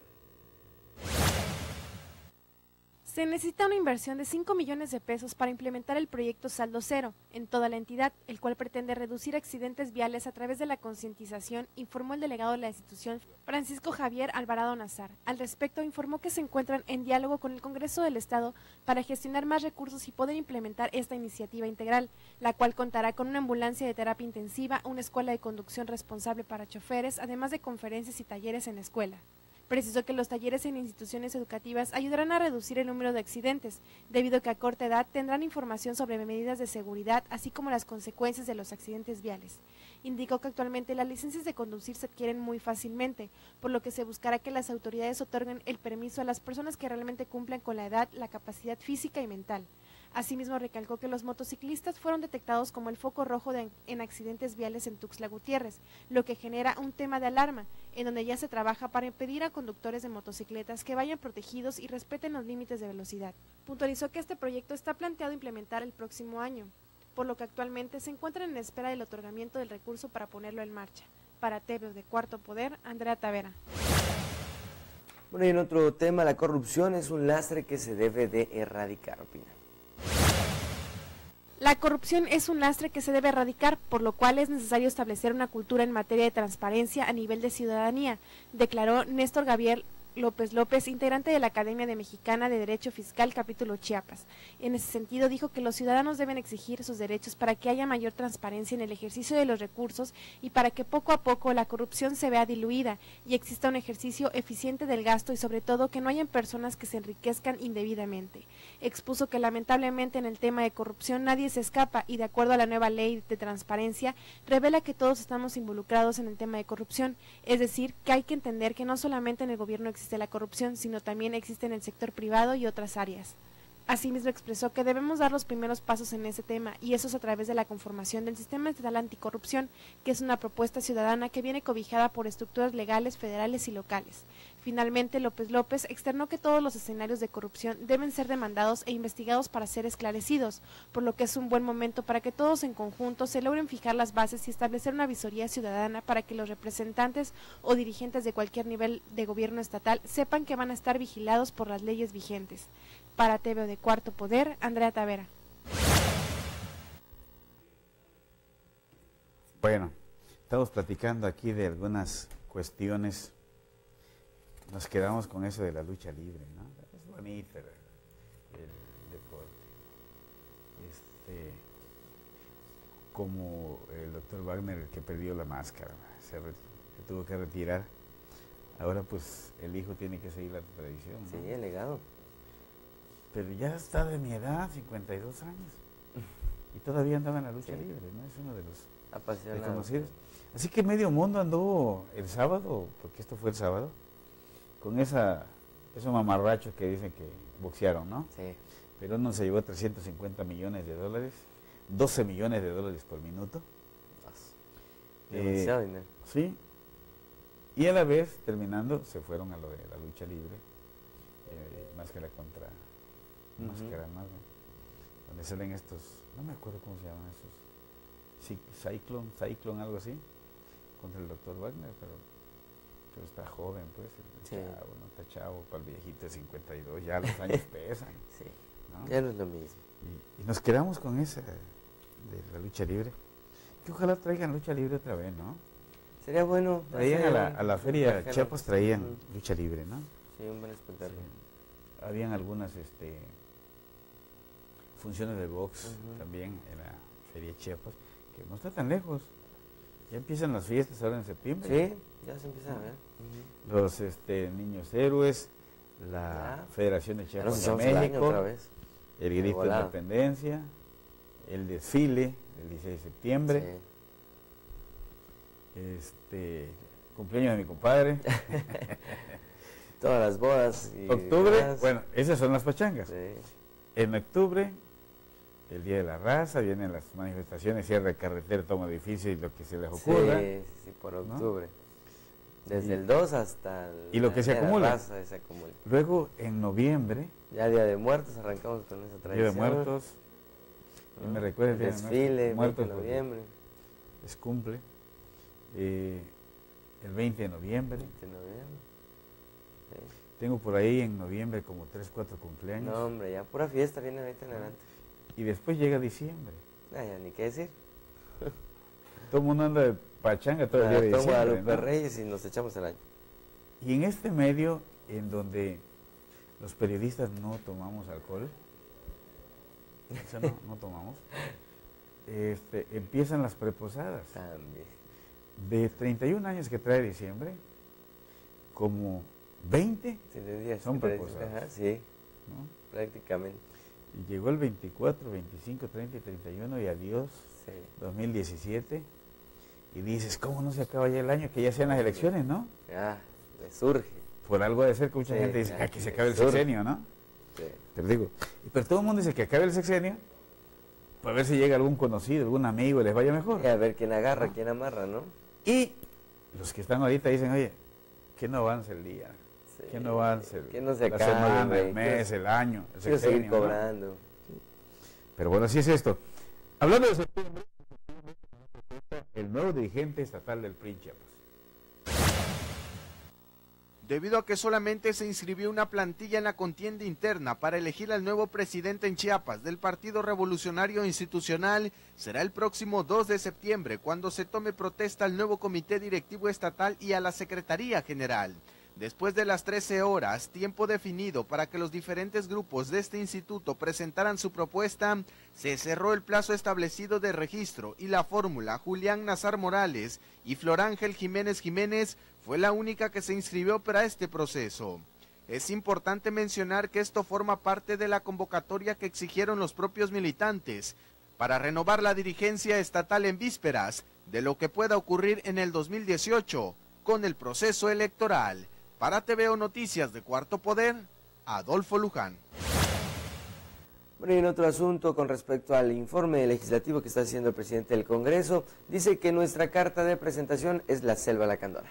Se necesita una inversión de cinco millones de pesos para implementar el proyecto Saldo Cero en toda la entidad, el cual pretende reducir accidentes viales a través de la concientización, informó el delegado de la institución, Francisco Javier Alvarado Nazar. Al respecto, informó que se encuentran en diálogo con el Congreso del Estado para gestionar más recursos y poder implementar esta iniciativa integral, la cual contará con una ambulancia de terapia intensiva, una escuela de conducción responsable para choferes, además de conferencias y talleres en la escuela. Precisó que los talleres en instituciones educativas ayudarán a reducir el número de accidentes, debido a que a corta edad tendrán información sobre medidas de seguridad, así como las consecuencias de los accidentes viales. Indicó que actualmente las licencias de conducir se adquieren muy fácilmente, por lo que se buscará que las autoridades otorguen el permiso a las personas que realmente cumplan con la edad, la capacidad física y mental. Asimismo, recalcó que los motociclistas fueron detectados como el foco rojo de, en accidentes viales en Tuxtla Gutiérrez, lo que genera un tema de alarma, en donde ya se trabaja para impedir a conductores de motocicletas que vayan protegidos y respeten los límites de velocidad. Puntualizó que este proyecto está planteado implementar el próximo año, por lo que actualmente se encuentran en espera del otorgamiento del recurso para ponerlo en marcha. Para T V de Cuarto Poder, Andrea Tavera. Bueno, y en otro tema, la corrupción es un lastre que se debe de erradicar, opina. La corrupción es un lastre que se debe erradicar, por lo cual es necesario establecer una cultura en materia de transparencia a nivel de ciudadanía, declaró Néstor Gabriel López López, integrante de la Academia de Mexicana de Derecho Fiscal, capítulo Chiapas. En ese sentido, dijo que los ciudadanos deben exigir sus derechos para que haya mayor transparencia en el ejercicio de los recursos y para que poco a poco la corrupción se vea diluida y exista un ejercicio eficiente del gasto y sobre todo que no hayan personas que se enriquezcan indebidamente. Expuso que lamentablemente en el tema de corrupción nadie se escapa y de acuerdo a la nueva ley de transparencia revela que todos estamos involucrados en el tema de corrupción, es decir, que hay que entender que no solamente en el gobierno existe existe la corrupción, sino también existe en el sector privado y otras áreas. Asimismo expresó que debemos dar los primeros pasos en ese tema y eso es a través de la conformación del Sistema Estatal Anticorrupción, que es una propuesta ciudadana que viene cobijada por estructuras legales, federales y locales. Finalmente, López López externó que todos los escenarios de corrupción deben ser demandados e investigados para ser esclarecidos, por lo que es un buen momento para que todos en conjunto se logren fijar las bases y establecer una visoría ciudadana para que los representantes o dirigentes de cualquier nivel de gobierno estatal sepan que van a estar vigilados por las leyes vigentes. Para T V de Cuarto Poder, Andrea Tavera. Bueno, estamos platicando aquí de algunas cuestiones. Nos quedamos con eso de la lucha libre, ¿no? Es bonito el, el deporte. Este, como el doctor Wagner que perdió la máscara, se, re, se tuvo que retirar. Ahora pues el hijo tiene que seguir la tradición, ¿no? Sí, el legado. Pero ya está de mi edad, cincuenta y dos años, y todavía andaba en la lucha sí. libre, ¿no? Es uno de los apasionados. Reconocidos. Así que medio mundo anduvo el sábado, porque esto fue el sábado, con esa esos mamarrachos que dicen que boxearon, ¿no? Sí. Pero uno se llevó trescientos cincuenta millones de dólares, doce millones de dólares por minuto. Demasiado eh, dinero. Sí. Y a la vez, terminando, se fueron a lo de la lucha libre, eh, máscara contra uh-huh. máscara, ¿no? Donde salen estos, no me acuerdo cómo se llaman esos, Cyclone, Cyclone, algo así, contra el doctor Wagner, pero, pero está joven, pues, el sí. chavo, no está chavo, para el viejito de cincuenta y dos, ya los años pesan. Sí, ¿no? Ya no es lo mismo. Y, y nos quedamos con esa de la lucha libre, que ojalá traigan lucha libre otra vez, ¿no? Sería bueno. Traían a la, a la feria Chiapas, traían uh-huh. lucha libre, ¿no? Sí, un buen espectáculo. Sí. Habían algunas este, funciones de box uh-huh. también en la feria Chiapas, que no está tan lejos. Ya empiezan las fiestas ahora en septiembre. Sí, ya se empiezan a ver. Uh-huh. Los este, niños héroes, la ya. Federación de Chiapas de México, otra vez. el grito de independencia, el desfile del dieciséis de septiembre. Sí. Este, cumpleaños de mi compadre. Todas las bodas. Y octubre, demás. Bueno, esas son las pachangas. Sí. En octubre, el Día de la Raza, vienen las manifestaciones, cierre de carretera, toma de edificios y lo que se les ocurra. Sí, sí, por octubre. ¿No? Desde y, el dos hasta el y lo que se acumula. Raza, se acumula. Luego, en noviembre. Ya Día de Muertos, arrancamos con esa tradición. Día de Muertos. ¿No? Me recuerda el Día desfile, de Muertos. veinte de noviembre. Es cumple. Eh, el veinte de noviembre. veinte de noviembre. Sí. Tengo por ahí en noviembre como tres, cuatro cumpleaños. No, hombre, ya pura fiesta viene veinte en adelante. Y después llega diciembre. Ah, ya ni qué decir. Todo el mundo anda de pachanga todo el día de Todo diciembre, Guadalupe ¿no? Reyes y nos echamos el año. Y en este medio, en donde los periodistas no tomamos alcohol, o sea, no, no tomamos, este, empiezan las preposadas. También. De treinta y un años que trae diciembre, como veinte Sí, de días, son sí, de- preposadas. Ajá, sí, ¿no? prácticamente. Y llegó el veinticuatro, veinticinco, treinta y treinta y uno y adiós, Sí. dos mil diecisiete. Y dices, ¿cómo no se acaba ya el año? Que ya sean las elecciones, ¿no? Ah, le surge. Por algo de ser que mucha Sí, gente dice, ya, ah, que se le acabe el surge. sexenio, ¿no? Sí. Te lo digo. Y- Pero todo el mundo dice que acabe el sexenio para ver si llega algún conocido, algún amigo y les vaya mejor. Y a ver quién agarra, ¿No? quién amarra, ¿no? Y los que están ahorita dicen, oye, que no avance el día, Sí. que no avance el- Que no se la acabe, semana, güey, el mes, quiero- el año, el Quiero seguir sexenio, ¿no? cobrando. Pero bueno, así es esto. Hablando de septiembre, el nuevo dirigente estatal del P R I en Chiapas. Debido a que solamente se inscribió una plantilla en la contienda interna para elegir al nuevo presidente en Chiapas del Partido Revolucionario Institucional, será el próximo dos de septiembre cuando se tome protesta al nuevo comité directivo estatal y a la Secretaría General. Después de las trece horas, tiempo definido para que los diferentes grupos de este instituto presentaran su propuesta, se cerró el plazo establecido de registro y la fórmula Julián Nazar Morales y Florángel Jiménez Jiménez fue la única que se inscribió para este proceso. Es importante mencionar que esto forma parte de la convocatoria que exigieron los propios militantes para renovar la dirigencia estatal en vísperas de lo que pueda ocurrir en el dos mil dieciocho con el proceso electoral. Para T V O Noticias de Cuarto Poder, Adolfo Luján. Bueno, y en otro asunto con respecto al informe legislativo que está haciendo el presidente del Congreso, dice que nuestra carta de presentación es la selva lacandona.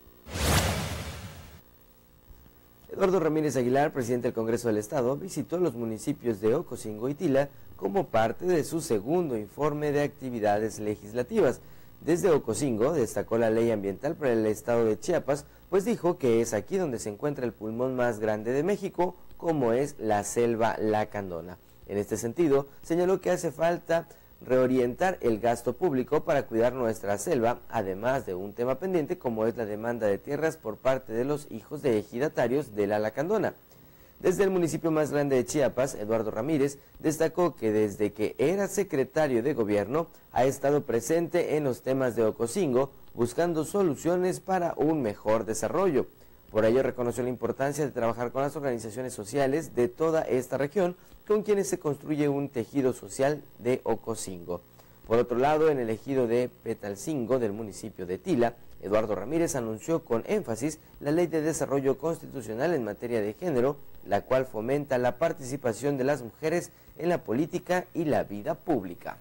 Eduardo Ramírez Aguilar, presidente del Congreso del Estado, visitó los municipios de Ocosingo y Tila como parte de su segundo informe de actividades legislativas. Desde Ocosingo destacó la ley ambiental para el estado de Chiapas, pues dijo que es aquí donde se encuentra el pulmón más grande de México, como es la selva lacandona. En este sentido, señaló que hace falta reorientar el gasto público para cuidar nuestra selva, además de un tema pendiente como es la demanda de tierras por parte de los hijos de ejidatarios de la lacandona. Desde el municipio más grande de Chiapas, Eduardo Ramírez destacó que desde que era secretario de gobierno ha estado presente en los temas de Ocosingo, buscando soluciones para un mejor desarrollo. Por ello reconoció la importancia de trabajar con las organizaciones sociales de toda esta región, con quienes se construye un tejido social de Ocosingo. Por otro lado, en el ejido de Petalcingo del municipio de Tila, Eduardo Ramírez anunció con énfasis la Ley de Desarrollo Constitucional en materia de género, la cual fomenta la participación de las mujeres en la política y la vida pública.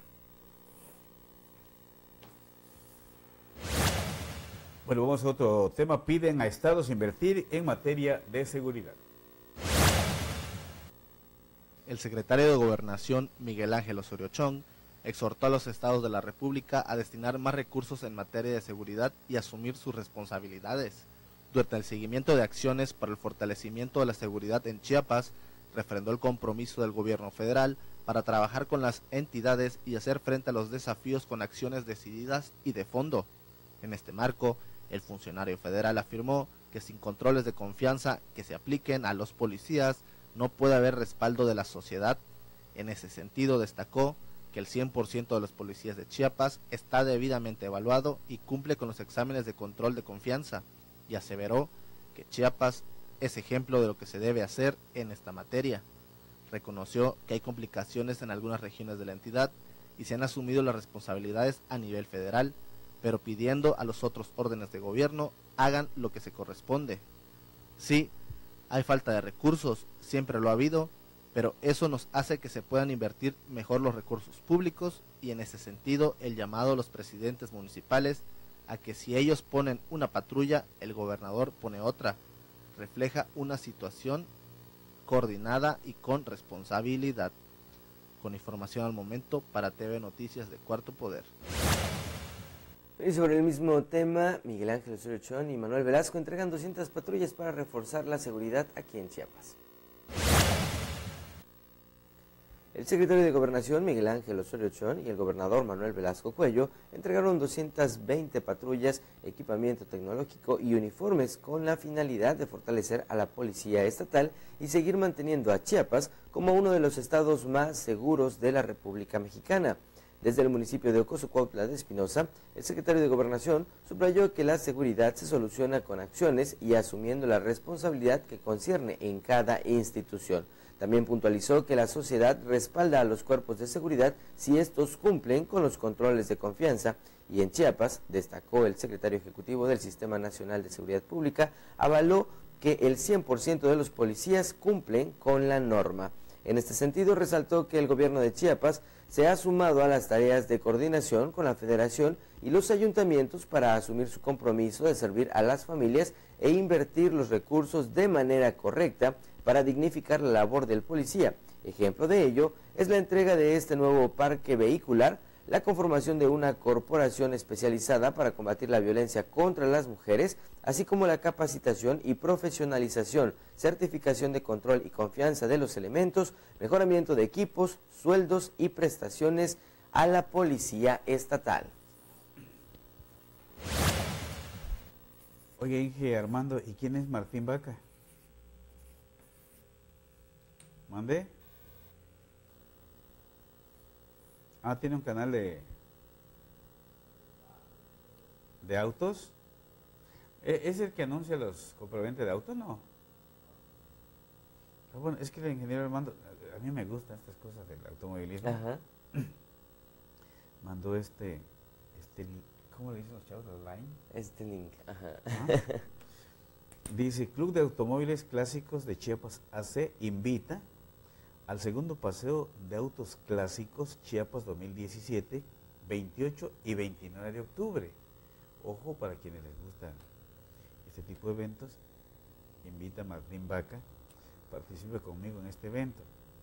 Bueno, vamos a otro tema. Piden a estados invertir en materia de seguridad. El secretario de Gobernación, Miguel Ángel Osorio Chong, exhortó a los estados de la República a destinar más recursos en materia de seguridad y asumir sus responsabilidades. Durante el seguimiento de acciones para el fortalecimiento de la seguridad en Chiapas, refrendó el compromiso del gobierno federal para trabajar con las entidades y hacer frente a los desafíos con acciones decididas y de fondo. En este marco, el funcionario federal afirmó que sin controles de confianza que se apliquen a los policías, no puede haber respaldo de la sociedad. En ese sentido, destacó que el cien por ciento de los policías de Chiapas está debidamente evaluado y cumple con los exámenes de control de confianza, y aseveró que Chiapas es ejemplo de lo que se debe hacer en esta materia. Reconoció que hay complicaciones en algunas regiones de la entidad y se han asumido las responsabilidades a nivel federal, pero pidiendo a los otros órdenes de gobierno hagan lo que se corresponde. Sí, hay falta de recursos, siempre lo ha habido, pero eso nos hace que se puedan invertir mejor los recursos públicos y en ese sentido el llamado a los presidentes municipales a que si ellos ponen una patrulla, el gobernador pone otra, refleja una situación coordinada y con responsabilidad. Con información al momento para T V Noticias de Cuarto Poder. Y sobre el mismo tema, Miguel Ángel Osorio Chón y Manuel Velasco entregan doscientas patrullas para reforzar la seguridad aquí en Chiapas. El secretario de Gobernación, Miguel Ángel Osorio Chón, y el gobernador Manuel Velasco Cuello entregaron doscientas veinte patrullas, equipamiento tecnológico y uniformes con la finalidad de fortalecer a la policía estatal y seguir manteniendo a Chiapas como uno de los estados más seguros de la República Mexicana. Desde el municipio de Ocoso, Cuautla de Espinosa, el secretario de Gobernación subrayó que la seguridad se soluciona con acciones y asumiendo la responsabilidad que concierne en cada institución. También puntualizó que la sociedad respalda a los cuerpos de seguridad si estos cumplen con los controles de confianza y en Chiapas, destacó el secretario ejecutivo del Sistema Nacional de Seguridad Pública, avaló que el cien por ciento de los policías cumplen con la norma. En este sentido, resaltó que el gobierno de Chiapas se ha sumado a las tareas de coordinación con la Federación y los ayuntamientos para asumir su compromiso de servir a las familias e invertir los recursos de manera correcta para dignificar la labor del policía. Ejemplo de ello es la entrega de este nuevo parque vehicular, la conformación de una corporación especializada para combatir la violencia contra las mujeres, así como la capacitación y profesionalización, certificación de control y confianza de los elementos, mejoramiento de equipos, sueldos y prestaciones a la policía estatal. Oye, Inge Armando, ¿y quién es Martín Vaca? ¿Mande? Ah, tiene un canal de de autos. ¿Es el que anuncia los compraventa de autos? No. Pero bueno, es que el ingeniero Armando, a mí me gustan estas cosas del automovilismo. Ajá. Mandó este, este, ¿cómo le dicen los chavos? ¿La line? Este link, ajá. ¿Ah? Dice, Club de Automóviles Clásicos de Chiapas A C invita al segundo paseo de autos clásicos Chiapas dos mil diecisiete, veintiocho y veintinueve de octubre. Ojo, para quienes les gustan este tipo de eventos, invita a Martín Vaca, participe conmigo en este evento.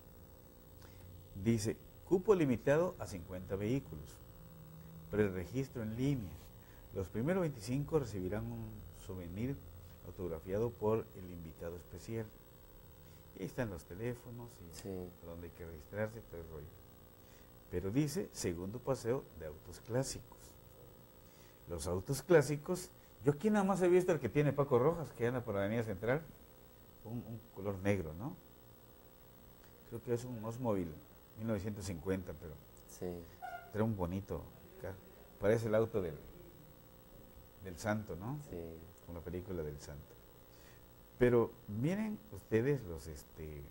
Dice, cupo limitado a cincuenta vehículos, preregistro en línea. Los primeros veinticinco recibirán un souvenir autografiado por el invitado especial. Y ahí están los teléfonos y sí, donde hay que registrarse, todo el rollo. Pero dice, segundo paseo de autos clásicos. Los autos clásicos, yo aquí nada más he visto el que tiene Paco Rojas, que anda por la Avenida Central, un, un color negro, ¿no? Creo que es un Oldsmobile, mil novecientos cincuenta, pero sí, era un bonito carro. Parece el auto del, del Santo, ¿no? Sí. Con la película del Santo. Pero miren ustedes los este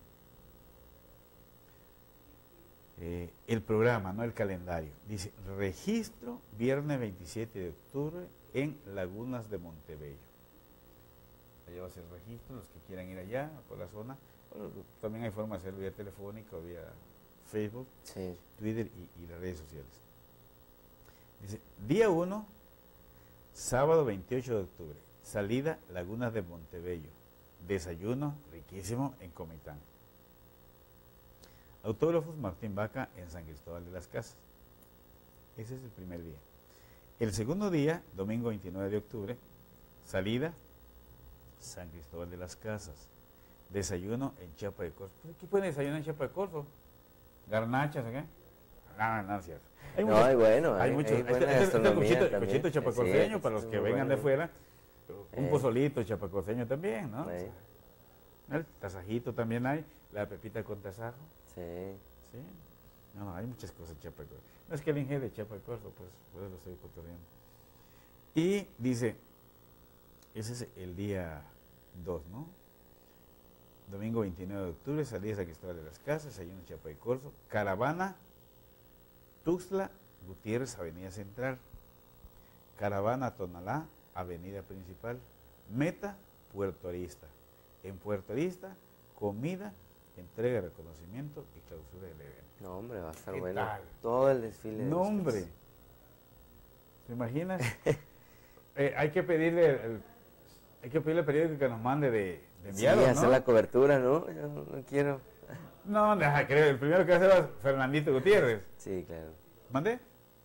eh, el programa, no el calendario. Dice, registro viernes veintisiete de octubre en Lagunas de Montebello. Allá va a ser registro, los que quieran ir allá, por la zona. Bueno, también hay forma de hacerlo vía telefónica, vía Facebook, sí, Twitter y, y las redes sociales. Dice, día uno, sábado veintiocho de octubre, salida Lagunas de Montebello. Desayuno riquísimo en Comitán. Autógrafos Martín Vaca en San Cristóbal de las Casas. Ese es el primer día. El segundo día, domingo veintinueve de octubre, salida San Cristóbal de las Casas. Desayuno en Chiapa de Corzo. ¿Qué pueden desayunar en Chiapa de Corzo? ¿Garnachas o qué? No, no, no, cierto. Hay no, hay bueno, hay, hay muchos. Hay buena este, este, este cochito, cochito chapacorceño, sí, para los que vengan bueno. de fuera. Un eh. pozolito chapacorceño también, ¿no? Sí. El tasajito también hay, la pepita con tasajo. Sí. Sí. No, hay muchas cosas en Chiapa de Corzo. No es que el ingenio de Chiapa de Corzo, pues, por eso lo estoy cotorreando. Y dice, ese es el día dos, ¿no? Domingo veintinueve de octubre, salida de San Cristóbal de las Casas, desayuno en Chiapa de Corzo, caravana, Tuxtla Gutiérrez, Avenida Central, caravana Tonalá, Avenida Principal, meta, Puerto Arista. En Puerto Arista, comida entrega, reconocimiento y clausura del evento. No, hombre, va a estar ¿Qué bueno. tal? Todo el desfile. de No, los hombre. peces. ¿Te imaginas? eh, hay que pedirle el, hay que pedirle al periódico que nos mande de, de enviado, Sí, ¿no? hacer la cobertura, ¿no? Yo no quiero. No, deja, creo, el primero que va a hacer es Fernandito Gutiérrez. Sí, claro. ¿Mandé?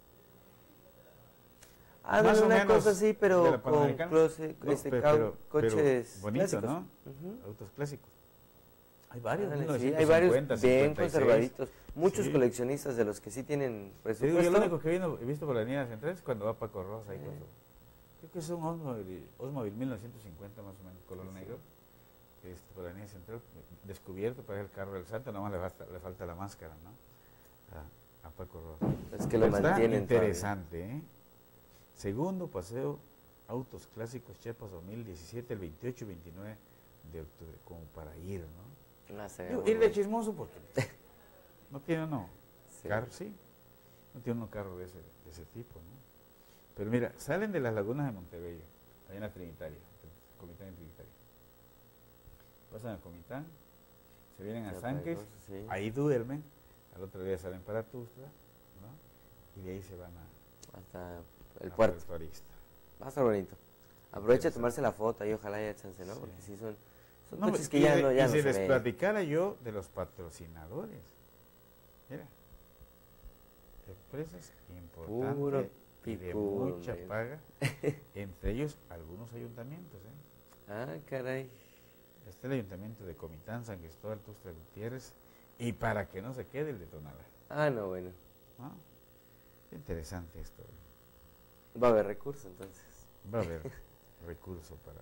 Ah, Más no, o una menos cosa así, de pero la con Panamericana. close- No, este, pe- ca- pero- pero coches bonito, clásicos. ¿no? Ujú. Autos clásicos. Hay varios, Ándale, sí, mil novecientos hay varios cincuenta, bien cincuenta y seis. conservaditos. Muchos Sí. coleccionistas de los que sí tienen Te digo, presupuesto. yo lo único que he visto, he visto por la línea central es cuando va Paco Rosa ahí con su- creo que es un Oldsmobile, Oldsmobile mil novecientos cincuenta más o menos, color negro, este, por la línea central, descubierto, parece el carro del santo, nada más le falta, le falta la máscara, ¿no? A, a Paco Rosa. Es que lo Pero está mantienen interesante, ¿eh? Segundo paseo Autos Clásicos Chiapas dos mil diecisiete, el veintiocho y veintinueve de octubre, como para ir, ¿no? Ah, sería Digo, muy ir de bueno. chismoso porque no tiene uno Sí. carro, sí, no tiene uno carro de ese, de ese tipo, ¿no? Pero mira, salen de las lagunas de Montebello, ahí en la Trinitaria, Comitán en Trinitaria. Pasan a Comitán, se vienen a Ya, Sanques, Paigoso, sí. ahí duermen, al otro día salen para Tuzla, ¿no? Y de ahí se van a, Hasta el a puerto. Puerto Arista. Va a estar bonito. Aprovecha de Interesante. tomarse la foto y ojalá haya chance, ¿no? Sí. Porque sí son, son No, coches y que ya de- no, ya y no si se les ven. platicara yo de los patrocinadores, mira, empresas importantes Puro y de picudo, mucha hombre. paga, entre ellos algunos ayuntamientos, ¿eh? Ah, caray. Está el ayuntamiento de Comitán, San Cristóbal, Tuxtla Gutiérrez, y para que no se quede el de Tonalá, Ah, no, bueno. ¿no? Qué interesante esto, ¿eh? Va a haber recursos entonces. Va a haber recurso para,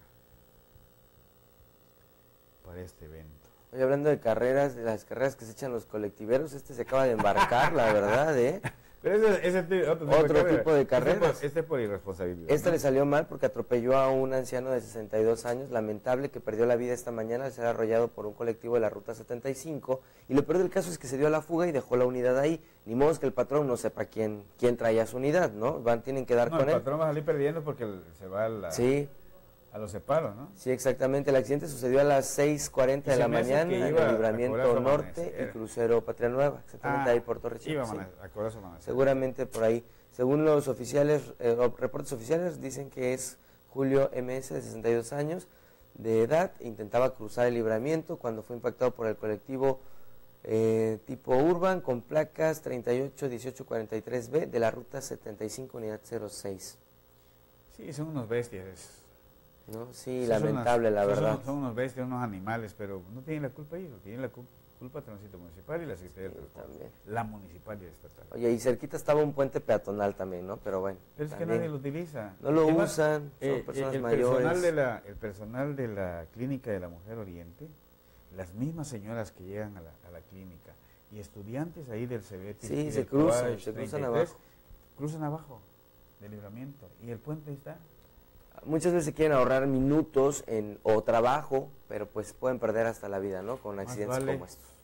para este evento. Oye, hablando de carreras, de las carreras que se echan los colectiveros, este se acaba de embarcar, la verdad, ¿eh? Pero ese, ese ti- otro, tipo, Otro de carrera. tipo de Este carreras. por, este por irresponsabilidad. Este ¿no? le salió mal porque atropelló a un anciano de sesenta y dos años, lamentable, que perdió la vida esta mañana al ser arrollado por un colectivo de la Ruta setenta y cinco. Y lo peor del caso es que se dio a la fuga y dejó la unidad ahí. Ni modo es que el patrón no sepa quién, quién traía su unidad, ¿no? Van, tienen que dar No, con el él. patrón va a salir perdiendo porque el- se va a, la- Sí, a los separos, ¿no? sí, exactamente. El accidente sucedió a las seis cuarenta Y de se la me hace mañana que en iba el a libramiento cobrar su norte amanecer. y crucero Patria Nueva, exactamente ahí por Torre iba a, Chico, sí. amane- a cobrar su amanecer. Seguramente por ahí. Según los oficiales, eh, o reportes oficiales, dicen que es Julio M S de sesenta y dos años de edad. Intentaba cruzar el libramiento cuando fue impactado por el colectivo eh, tipo Urban con placas treinta y ocho dieciocho cuarenta y tres B de la ruta setenta y cinco unidad cero seis. Sí, son unos bestias. ¿No? Sí, Son lamentable, unas- la son- verdad. Son unos bestias, unos animales, pero no tienen la culpa ellos, tienen la cu- culpa el Tránsito Municipal y la Secretaría Sí, del Transporte. también. La municipal y la estatal. Oye, y cerquita estaba un puente peatonal también, ¿no? Pero bueno. Pero es que también. nadie lo utiliza. No lo Además, usan, son eh, personas el mayores. Personal de la, el personal de la Clínica de la Mujer Oriente, las mismas señoras que llegan a la, a la clínica y estudiantes ahí del CEBETI. Sí, y se del cruzan, Coage se cruzan treinta y tres, abajo. Cruzan abajo del libramiento y el puente ahí está. Muchas veces quieren ahorrar minutos en, o trabajo, pero pues pueden perder hasta la vida, ¿no? Con Más accidentes vale- como estos.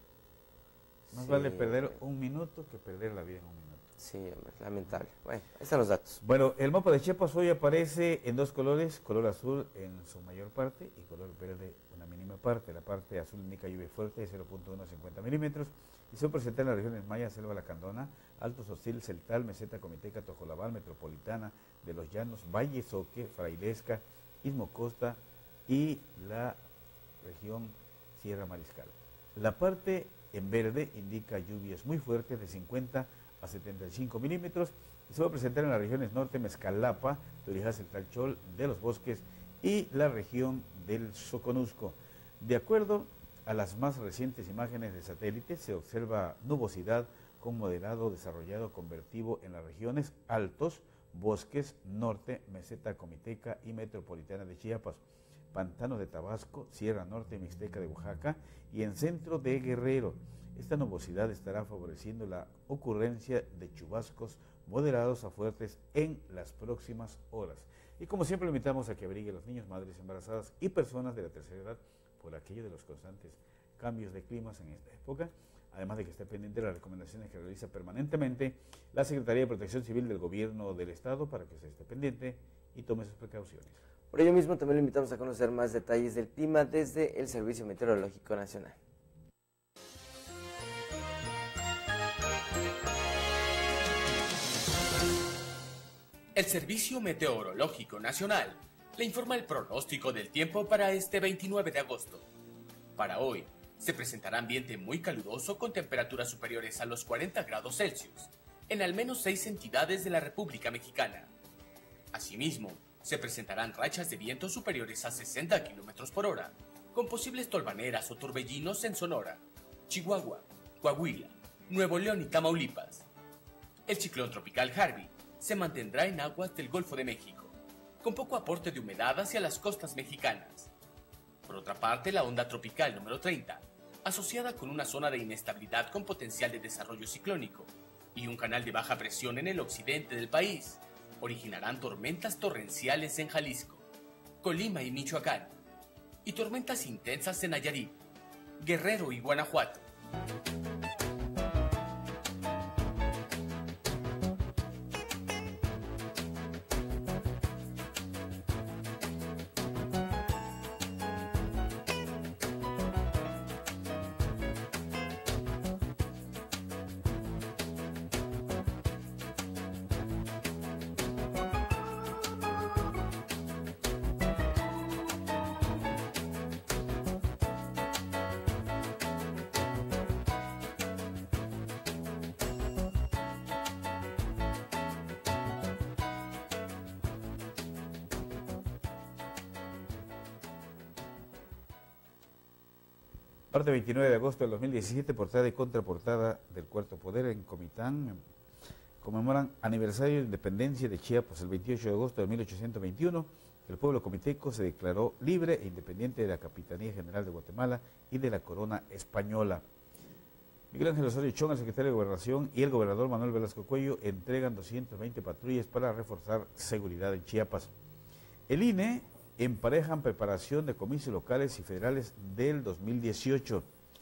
Más Sí, vale perder hombre. un minuto que perder la vida en un minuto. Sí, hombre, lamentable. Bueno, ahí están los datos. Bueno, el mapa de Chiapas hoy aparece en dos colores, color azul en su mayor parte y color verde una mínima parte. La parte azul indica lluvia fuerte de cero punto uno a cincuenta milímetros y se presenta en las regiones Maya, Selva Lacandona, Alto Sostil, Celtal, Meseta, Comiteca, Tojolabal, Metropolitana, de los Llanos, Valle, Soque, Frailesca, Istmo Costa y la región Sierra Mariscal. La parte en verde indica lluvias muy fuertes de cincuenta a setenta y cinco milímetros y se va a presentar en las regiones norte, Mezcalapa, Torijás, el Talchol, de los Bosques y la región del Soconusco. De acuerdo a las más recientes imágenes de satélite, se observa nubosidad con moderado desarrollado convertido en las regiones altos, Bosques, Norte, Meseta Comiteca y Metropolitana de Chiapas, Pantano de Tabasco, Sierra Norte y Mixteca de Oaxaca y en centro de Guerrero. Esta nubosidad estará favoreciendo la ocurrencia de chubascos moderados a fuertes en las próximas horas. Y como siempre, le invitamos a que abrigue a los niños, madres embarazadas y personas de la tercera edad por aquello de los constantes cambios de climas en esta época, además de que esté pendiente de las recomendaciones que realiza permanentemente la Secretaría de Protección Civil del Gobierno del Estado para que usted esté pendiente y tome sus precauciones. Por ello mismo también lo invitamos a conocer más detalles del clima desde el Servicio Meteorológico Nacional. El Servicio Meteorológico Nacional le informa el pronóstico del tiempo para este veintinueve de agosto. Para hoy, se presentará ambiente muy caluroso con temperaturas superiores a los cuarenta grados Celsius en al menos seis entidades de la República Mexicana. Asimismo, se presentarán rachas de viento superiores a sesenta kilómetros por hora, con posibles tolvaneras o torbellinos en Sonora, Chihuahua, Coahuila, Nuevo León y Tamaulipas. El ciclón tropical Harvey se mantendrá en aguas del Golfo de México, con poco aporte de humedad hacia las costas mexicanas. Por otra parte, la onda tropical número treinta, asociada con una zona de inestabilidad con potencial de desarrollo ciclónico y un canal de baja presión en el occidente del país, originarán tormentas torrenciales en Jalisco, Colima y Michoacán, y tormentas intensas en Nayarit, Guerrero y Guanajuato. Parte veintinueve de agosto del dos mil diecisiete, portada y contraportada del Cuarto Poder en Comitán. Conmemoran aniversario de independencia de Chiapas. El veintiocho de agosto de mil ochocientos veintiuno, el pueblo comiteco se declaró libre e independiente de la Capitanía General de Guatemala y de la corona española. Miguel Ángel Osorio Chong, el secretario de Gobernación, y el gobernador Manuel Velasco Cuello entregan doscientas veinte patrullas para reforzar seguridad en Chiapas. El I N E emparejan preparación de comicios locales y federales del dos mil dieciocho.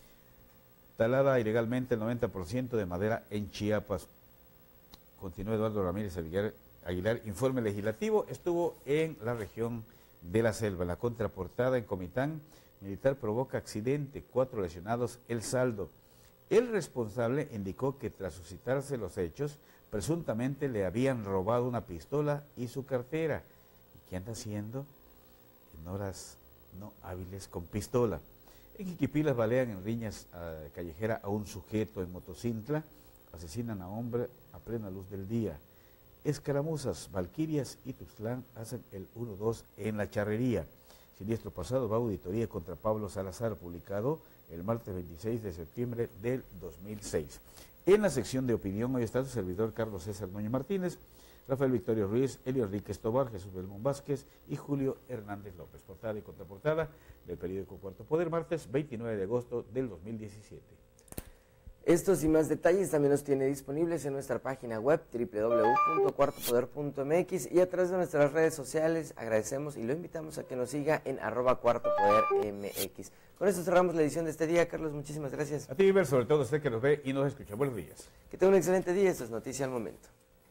Talada ilegalmente el noventa por ciento de madera en Chiapas. Continúa Eduardo Ramírez Aguilar, Aguilar. Informe legislativo estuvo en la región de la Selva. En la contraportada en Comitán, militar provoca accidente, cuatro lesionados, el saldo. El responsable indicó que tras suscitarse los hechos, presuntamente le habían robado una pistola y su cartera. ¿Y qué anda haciendo en horas no hábiles con pistola? En Jiquipilas balean en riñas uh, callejera a un sujeto en Motocintla, asesinan a hombre a plena luz del día. Escaramuzas, Valquirias y Tuxtlán hacen el uno dos en la charrería. Siniestro pasado va a auditoría contra Pablo Salazar, publicado el martes veintiséis de septiembre del dos mil seis. En la sección de opinión hoy está su servidor Carlos César Núñez Martínez, Rafael Victorio Ruiz, Elio Enríquez Tobar, Jesús Belmón Vázquez y Julio Hernández López. Portada y contraportada del periódico Cuarto Poder, martes veintinueve de agosto del dos mil diecisiete. Estos y más detalles también los tiene disponibles en nuestra página web doble u doble u doble u punto cuarto poder punto m x y a través de nuestras redes sociales. Agradecemos y lo invitamos a que nos siga en arroba cuarto poder m x. Con esto cerramos la edición de este día. Carlos, muchísimas gracias. A ti, Iber, sobre todo usted que nos ve y nos escucha. Buenos días. Que tenga un excelente día. Esto es Noticia al Momento.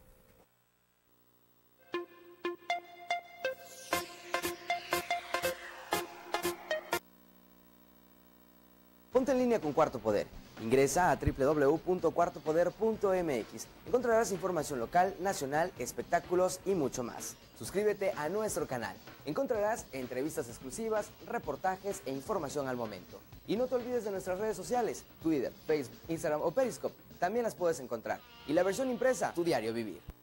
Ponte en línea con Cuarto Poder. Ingresa a doble u doble u doble u punto cuarto poder punto m x. Encontrarás información local, nacional, espectáculos y mucho más. Suscríbete a nuestro canal. Encontrarás entrevistas exclusivas, reportajes e información al momento. Y no te olvides de nuestras redes sociales, Twitter, Facebook, Instagram o Periscope. También las puedes encontrar. Y la versión impresa, Tu Diario Vivir.